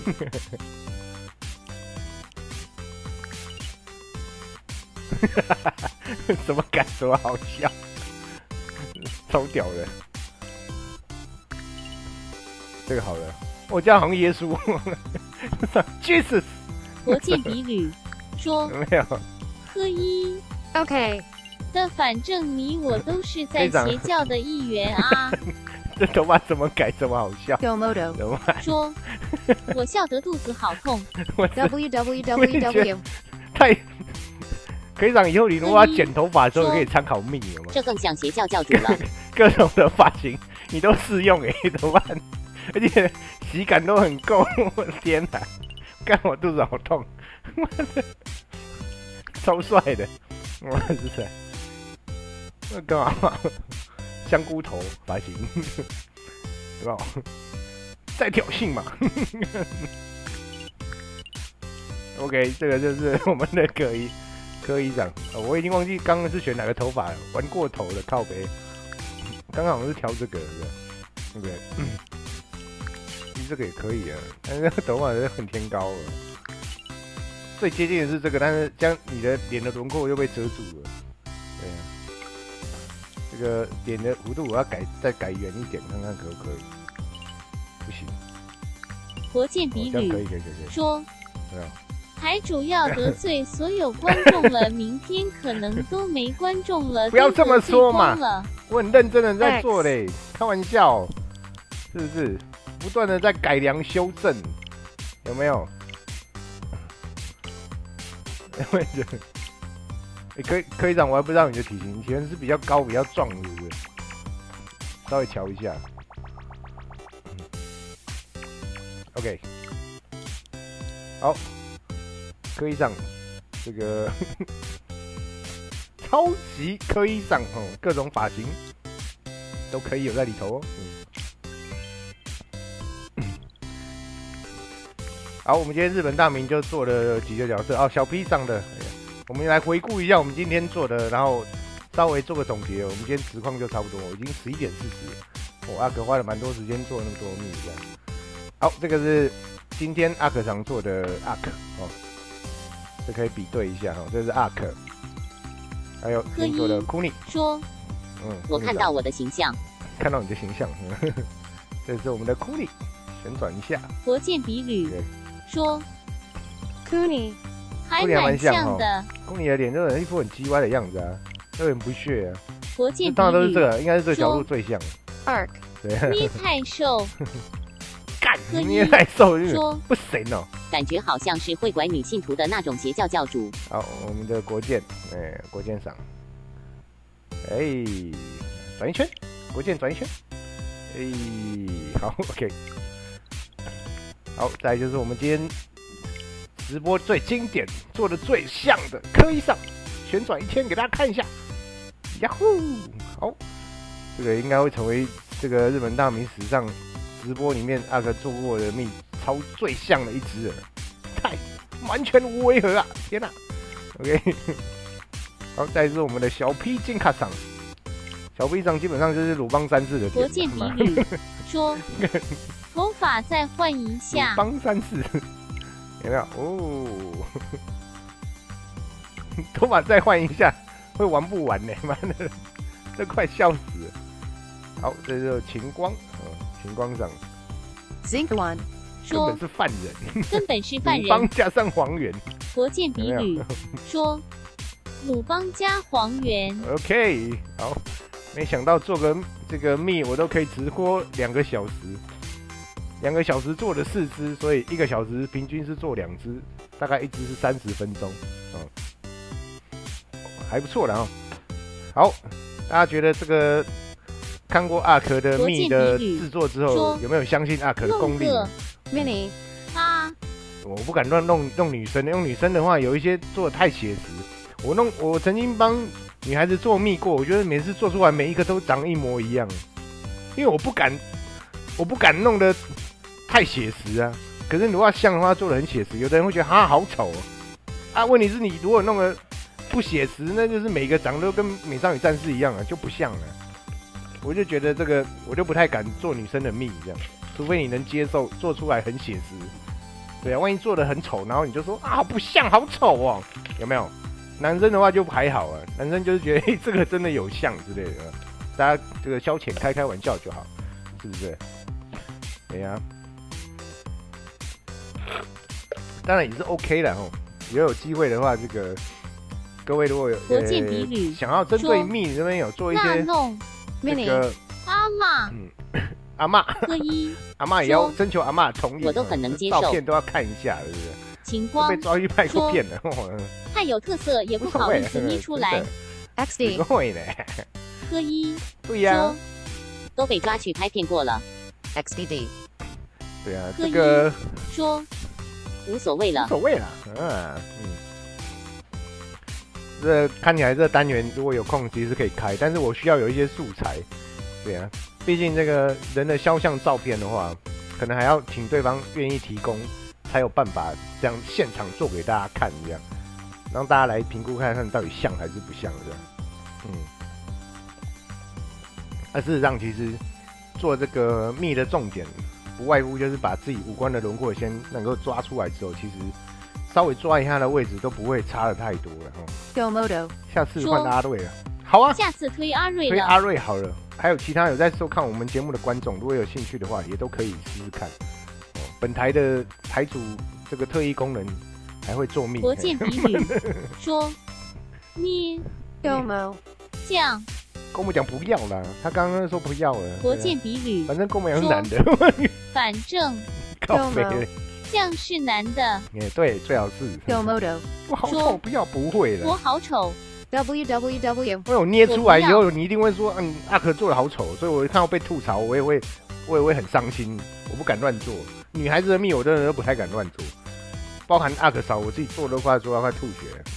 什么感受好笑，超屌的。这个好了，我叫好像耶稣，Jesus。 国建比吕说没有。 科一 Okay. 的，反正你我都是在邪教的一员啊。 这头发怎么改这么好笑？ Domodo. 怎么办？ 说，我笑得肚子好痛。 www. 太。科一长以后你如果要剪头发的时候，可以参考蜜，有吗？ 这更像邪教教主了。 各种的发型你都适用怎么办？而且喜感都很够，我的天哪！干我肚子好痛，超帅的，哇塞！那干嘛？香菇头发型，有没有？在挑衅嘛？OK， 这个就是我们的柯一长，我已经忘记刚刚是选哪个头发了，玩过头了，靠北。刚刚好像是挑这个，对不对？其实这个也可以啊，但是头发很偏高了。最接近的是这个，但是将你的脸的轮廓又被遮住了。对啊，这个脸的弧度我要再改圆一点，看看可不可以？不行。 国建比吕可以说。 对啊。 台主要得罪所有观众了，明天可能都没观众了。 不要这么说嘛，我很认真的在做嘞，开玩笑，是不是？不断的在改良修正，有没有？柯一长，我还不知道你的体型，你体型是比较高、比较壮，是不是？稍微瞧一下。OK， 好。柯一长，这个超级柯一长哦，各种发型都可以有在里头哦。好，我们今天日本大名就做了几个角色哦，小 P 上的，我们来回顾一下我们今天做的，然后稍微做个总结。我们今天实况就差不多，已经11点40，我阿可花了蛮多时间做那么多秘这样。好，这个是今天阿可常做的阿可哦。这可以比对一下哈，这是阿可，还有你做的库尼说， 我看到我的形象， 看到你的形象，这是我们的库尼，旋转一下。 国建比吕说 Kuni 还蛮像的， 库尼的脸就是一副很叽歪的样子啊，有点不屑啊。 国建比吕当然都是这个，应该是这个角度最像。 Arc 对， 你太瘦。 干，你太瘦， 说不行哦。 感觉好像是会拐女信徒的那种邪教教主。 好，我们的国建，国建赏，转一圈，国建转一圈，好 ，OK， 好，再来就是我们今天直播最经典、做的最像的柯一上，旋转一圈给大家看一下，呀呼，好，这个应该会成为这个日本大名史上直播里面阿克做过的蜜超最像的一只了，太完全无违和啊！天哪 ，OK， 好，再来是我们的小 P 金卡赏，小 P 赏基本上就是鲁邦3世的。 国建比吕说，头发再换一下。 鲁邦3世有没有？哦，头发再换一下，会玩不完呢？妈的，这快笑死了。好，这就是晴光，晴光赏。 Zinc One 根本是犯人， 根本是犯人。 鲁邦加上黄猿。 国建比吕说，鲁邦加黄猿。 OK， 好，没想到做个这个蜜我都可以直播2个小时，2个小时做了4只，所以1个小时平均是做2只，大概1只是30分钟，还不错的哦。好，大家觉得这个看过阿可的蜜的制作之后，有没有相信阿可的功力 ？Mini 啊， 我不敢乱弄女生，用女生的话有一些做的太写实。我曾经帮女孩子做蜜过，我觉得每次做出来每一个都长一模一样，因为我不敢弄得太写实啊。可是如果要像的话，做的很写实，有的人会觉得好丑哦。啊，问题是你如果弄得不写实，那就是每个长得都跟美少女战士一样啊，就不像了。我就觉得这个，我就不太敢做女生的蜜这样，除非你能接受做出来很写实。对啊，万一做的很丑，然后你就说啊不像，好丑哦，有没有？男生的话就还好啊，男生就是觉得这个真的有像之类的，大家这个消遣开玩笑就好，是不是？对呀、当然也是 OK 的哦。也有机会的话，这个各位如果有国际比率想要针对蜜这边有做一些那弄这 Mini 个阿嬷阿嬷科一阿嬷也要征求阿嬷同意， 我都很能接受照片都要看一下，对不对？ 晴光被抓去拍过片了， 太有特色，也不好意思捏出来。 XD 会呢， 科一对呀、 说都被抓去拍片过了， XDD 对啊， 科一这个说无所谓了。 无所谓啦，这看起来这单元如果有空其实可以开，但是我需要有一些素材，对啊，毕竟这个人的肖像照片的话，可能还要请对方愿意提供，才有办法这样现场做给大家看，这样让大家来评估看看到底像还是不像这样，事实上其实做这个蜜的重点，不外乎就是把自己五官的轮廓先能够抓出来之后，其实稍微抓一下的位置都不会差的太多了。 Domodo 下次换阿瑞了，好啊， 下次推阿瑞推阿了。 瑞好了。还有其他有在收看我们节目的观众，如果有兴趣的话，也都可以试试看。本台的台主这个特异功能还会做蜜。 国见比率说捏 Domo 酱跟我们讲不要啦，他刚刚说不要了。 国见比率， 反正跟我们讲是男的， 反正靠背嘞。 酱是男的， 对，最好是。 Domodo 我好丑，不要，不会我了。 好丑。 www 因为我捏出来以后，你一定会说，阿可做的好丑，所以我看到被吐槽，我也会很伤心，我不敢乱做。女孩子的蜜我真的都不太敢乱做，包含阿可嫂，我自己做都快吐血了。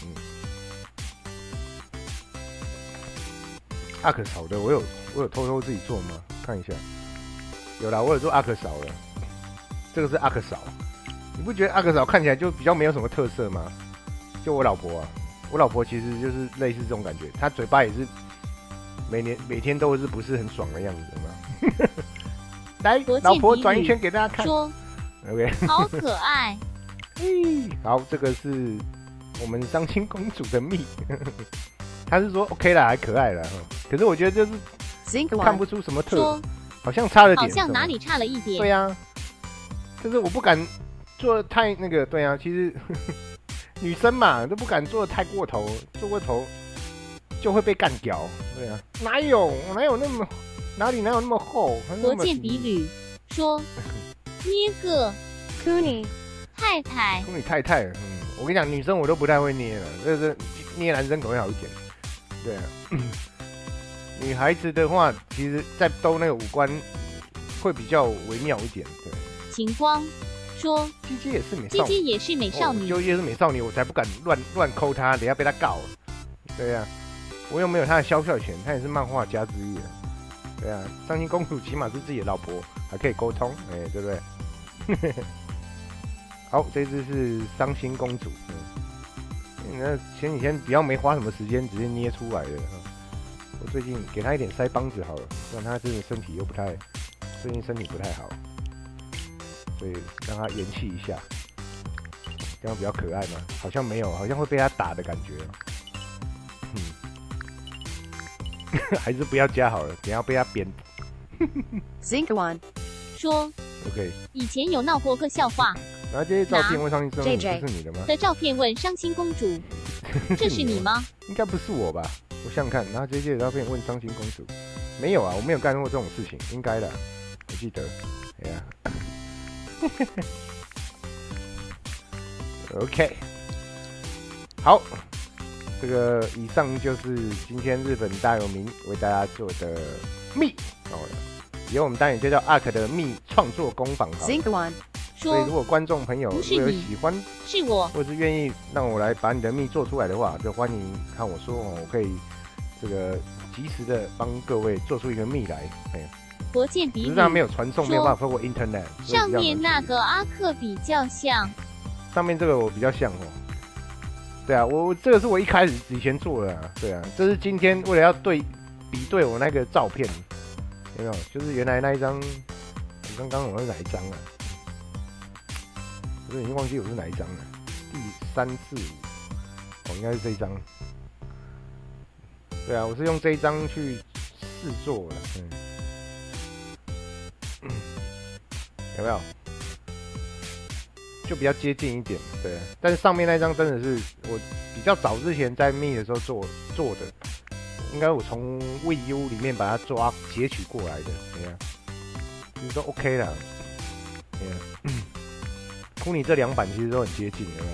阿可嫂的我有偷偷自己做吗？看一下，有啦，我有做阿可嫂了。这个是阿可嫂，你不觉得阿可嫂看起来就比较没有什么特色吗？就我老婆啊。我老婆其实就是类似这种感觉，她嘴巴也是每天都是不是很爽的样子嘛。来，老婆转一圈给大家看。 说 OK， 好可爱。 好，这个是我们伤心公主的蜜。她是说 OK 啦，还可爱啦，可是我觉得就是 Zinc 看 One 不出什么特说色，好像差了点， 好像哪里差了一点。 对啊，就是我不敢做的太那个，对啊，其实。女生嘛都不敢做的太过头，做过头就会被干掉。对啊，哪有哪有那么厚？ 国见比率说捏个 Kuni 太太， 你太太了，我跟你讲，女生我都不太会捏了，这捏男生可能会好一点。对啊，女孩子的话，其实在兜那个五官会比较微妙一点。对， 晴光说鸡鸡也是美少女， 鸡鸡也是美少女， 就也是美少女，我才不敢乱抠她，等下被她告了。对啊，我又没有她的销票权，她也是漫画家之一啊。对啊，伤心公主起码是自己的老婆，还可以沟通，对不对？好，这只是伤心公主，那前几天比较没花什么时间，直接捏出来的。我最近给她一点腮帮子好了，不然她真的身体又不太，最近身体不太好。所以让他延期一下，这样比较可爱吗？好像没有，好像会被他打的感觉。还是不要加好了，等下被他扁。 Zinc One 说 OK， 以前有闹过个笑话然后这些照片问上去之后， JJ 这是你的吗？ 的照片问伤心公主，这是你吗？ 应该不是我吧？我想想看，然后这些照片问伤心公主，没有啊，我没有干过这种事情，应该的，我记得。哎呀。OK， 好，这个以上就是今天日本大有名为大家做的蜜以后我们单元就叫 ARK 的蜜创作工坊好了。 Zinc One 所以如说果观众朋友如果有不是你喜欢， 是我， 或是愿意让我来把你的蜜做出来的话，就欢迎看我说我可以这个及时的帮各位做出一个蜜来。 国见比率只是它没有传送，没有办法透过 Internet。 上面那个阿克比较像， 上面这个我比较像对啊，我这个是我一开始以前做的啊，对啊，这是今天为了要比对我那个照片，有没有？就是原来那一张，刚刚我是哪一张啊？我已经忘记我是哪一张了，第3、4、5，哦，应该是这一张。对啊，我是用这一张去试做的，有没有？就比较接近一点，对。但是上面那张真的是我比较早之前在 Me 的时候做的，应该我从 VU 里面把它截取过来的，对呀，其实都 OK 啦，对呀。酷尼这2版其实都很接近，有没有？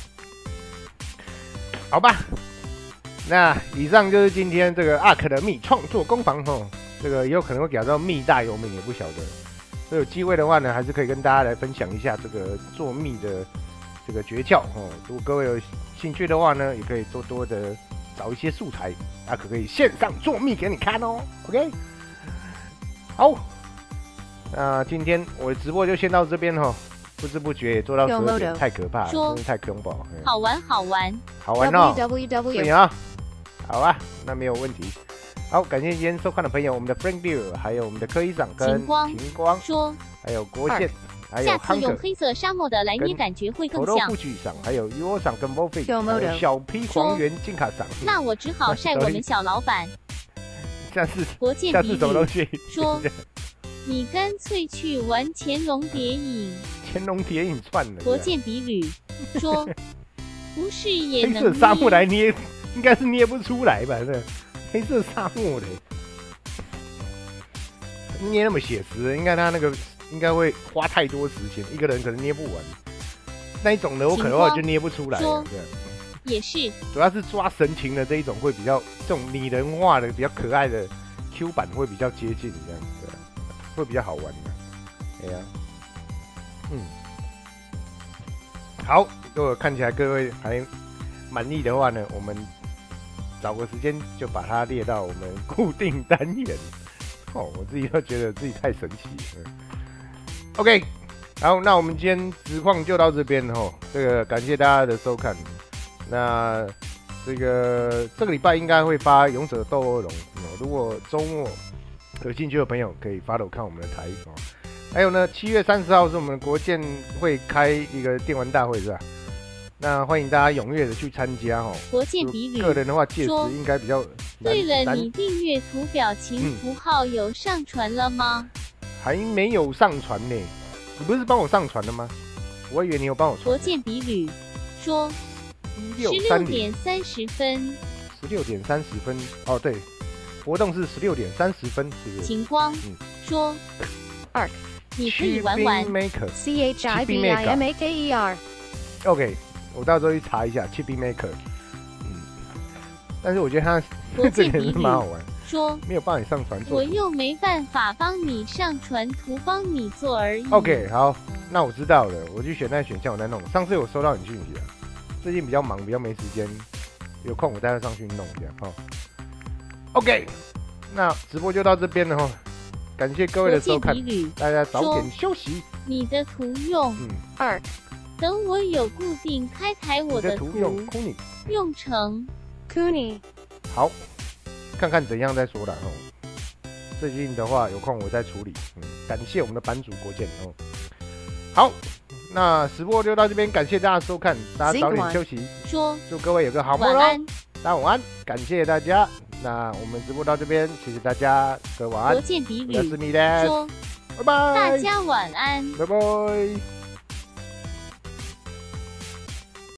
对，好吧。那以上就是今天这个 ARK 的 Me 创作工坊哦，这个也有可能会给到 Me 大有名，也不晓得。所以有机会的话呢，还是可以跟大家来分享一下这个做蜜的这个诀窍哦。如果各位有兴趣的话呢，也可以多多的找一些素材，可以线上做蜜给你看哦。OK， 好，那今天我的直播就先到这边哦。不知不觉也做到12点，太可怕了，真是太恐怖了。 好玩好玩， 好玩哦！ www 对啊，好啊，那没有问题。好，感谢今天收看的朋友，我们的 Frank Beer， 还有我们的柯医长跟晴光说， 还有国宪，还有下次用黑色沙漠的来捏，感觉会更像。 副局长，还有 UO 长跟 Wolfie， 还有小 P 黄猿金卡长。 那我只好晒我们小老板。 下次什么东西？ 说，你干脆去玩乾隆谍影。 乾隆谍影串了。 国建比吕说，不是也能黑色沙漠来捏，应该是捏不出来吧？这黑色沙漠的捏那么写实，应该他那个应该会花太多时间，一个人可能捏不完。那一种的我可能就捏不出来了。对， 也是， 主要是抓神情的这一种会比较这种拟人化的比较可爱的 Q 版会比较接近这样子，会比较好玩的。哎呀，好，如果看起来各位还满意的话呢，我们找个时间就把它列到我们固定单元。哦，我自己都觉得自己太神奇了。OK， 好，那我们今天实况就到这边哦。这个感谢大家的收看。那这个礼拜应该会发《勇者斗恶龙》如果周末有兴趣的朋友可以 follow 看我们的台哦。还有呢，7月30号是我们国建会开一个电玩大会是吧？那欢迎大家踊跃的去参加哦。 国建比吕个人的话，届时应该比较对了，你订阅图表情符号有上传了吗？ 还没有上传呢。你不是帮我上传的吗？我以为你有帮我传。 国建比吕说16点30分。 16点30分哦，对，活动是16点30分，是不是？ 晴光说，ARK， 你可以玩玩 CHIBIMAKER。OK， 我到时候去查一下 Chibi Maker。但是我觉得它这个是蛮好玩。 说没有帮你上传做， 我又没办法帮你上传图，帮你做而已。 OK， 好，那我知道了，我去选那选项，我再弄。上次有收到你讯息啊，最近比较忙，比较没时间，有空我带他上去弄这样哈。OK， 那直播就到这边了哈，感谢各位的收看，大家早点休息。 你的图用ARK，等我有固定开台，我的图用成 Kuni。 好。看看怎样再说啦哦。最近的话有空我再处理。感谢我们的版主国建哦。好，那直播就到这边，感谢大家收看，大家早点休息。祝各位有个好梦哦。大家晚安，感谢大家。那我们直播到这边，谢谢大家，各位晚安。 国建比吕我是米的，拜拜。 大家晚安， 拜拜。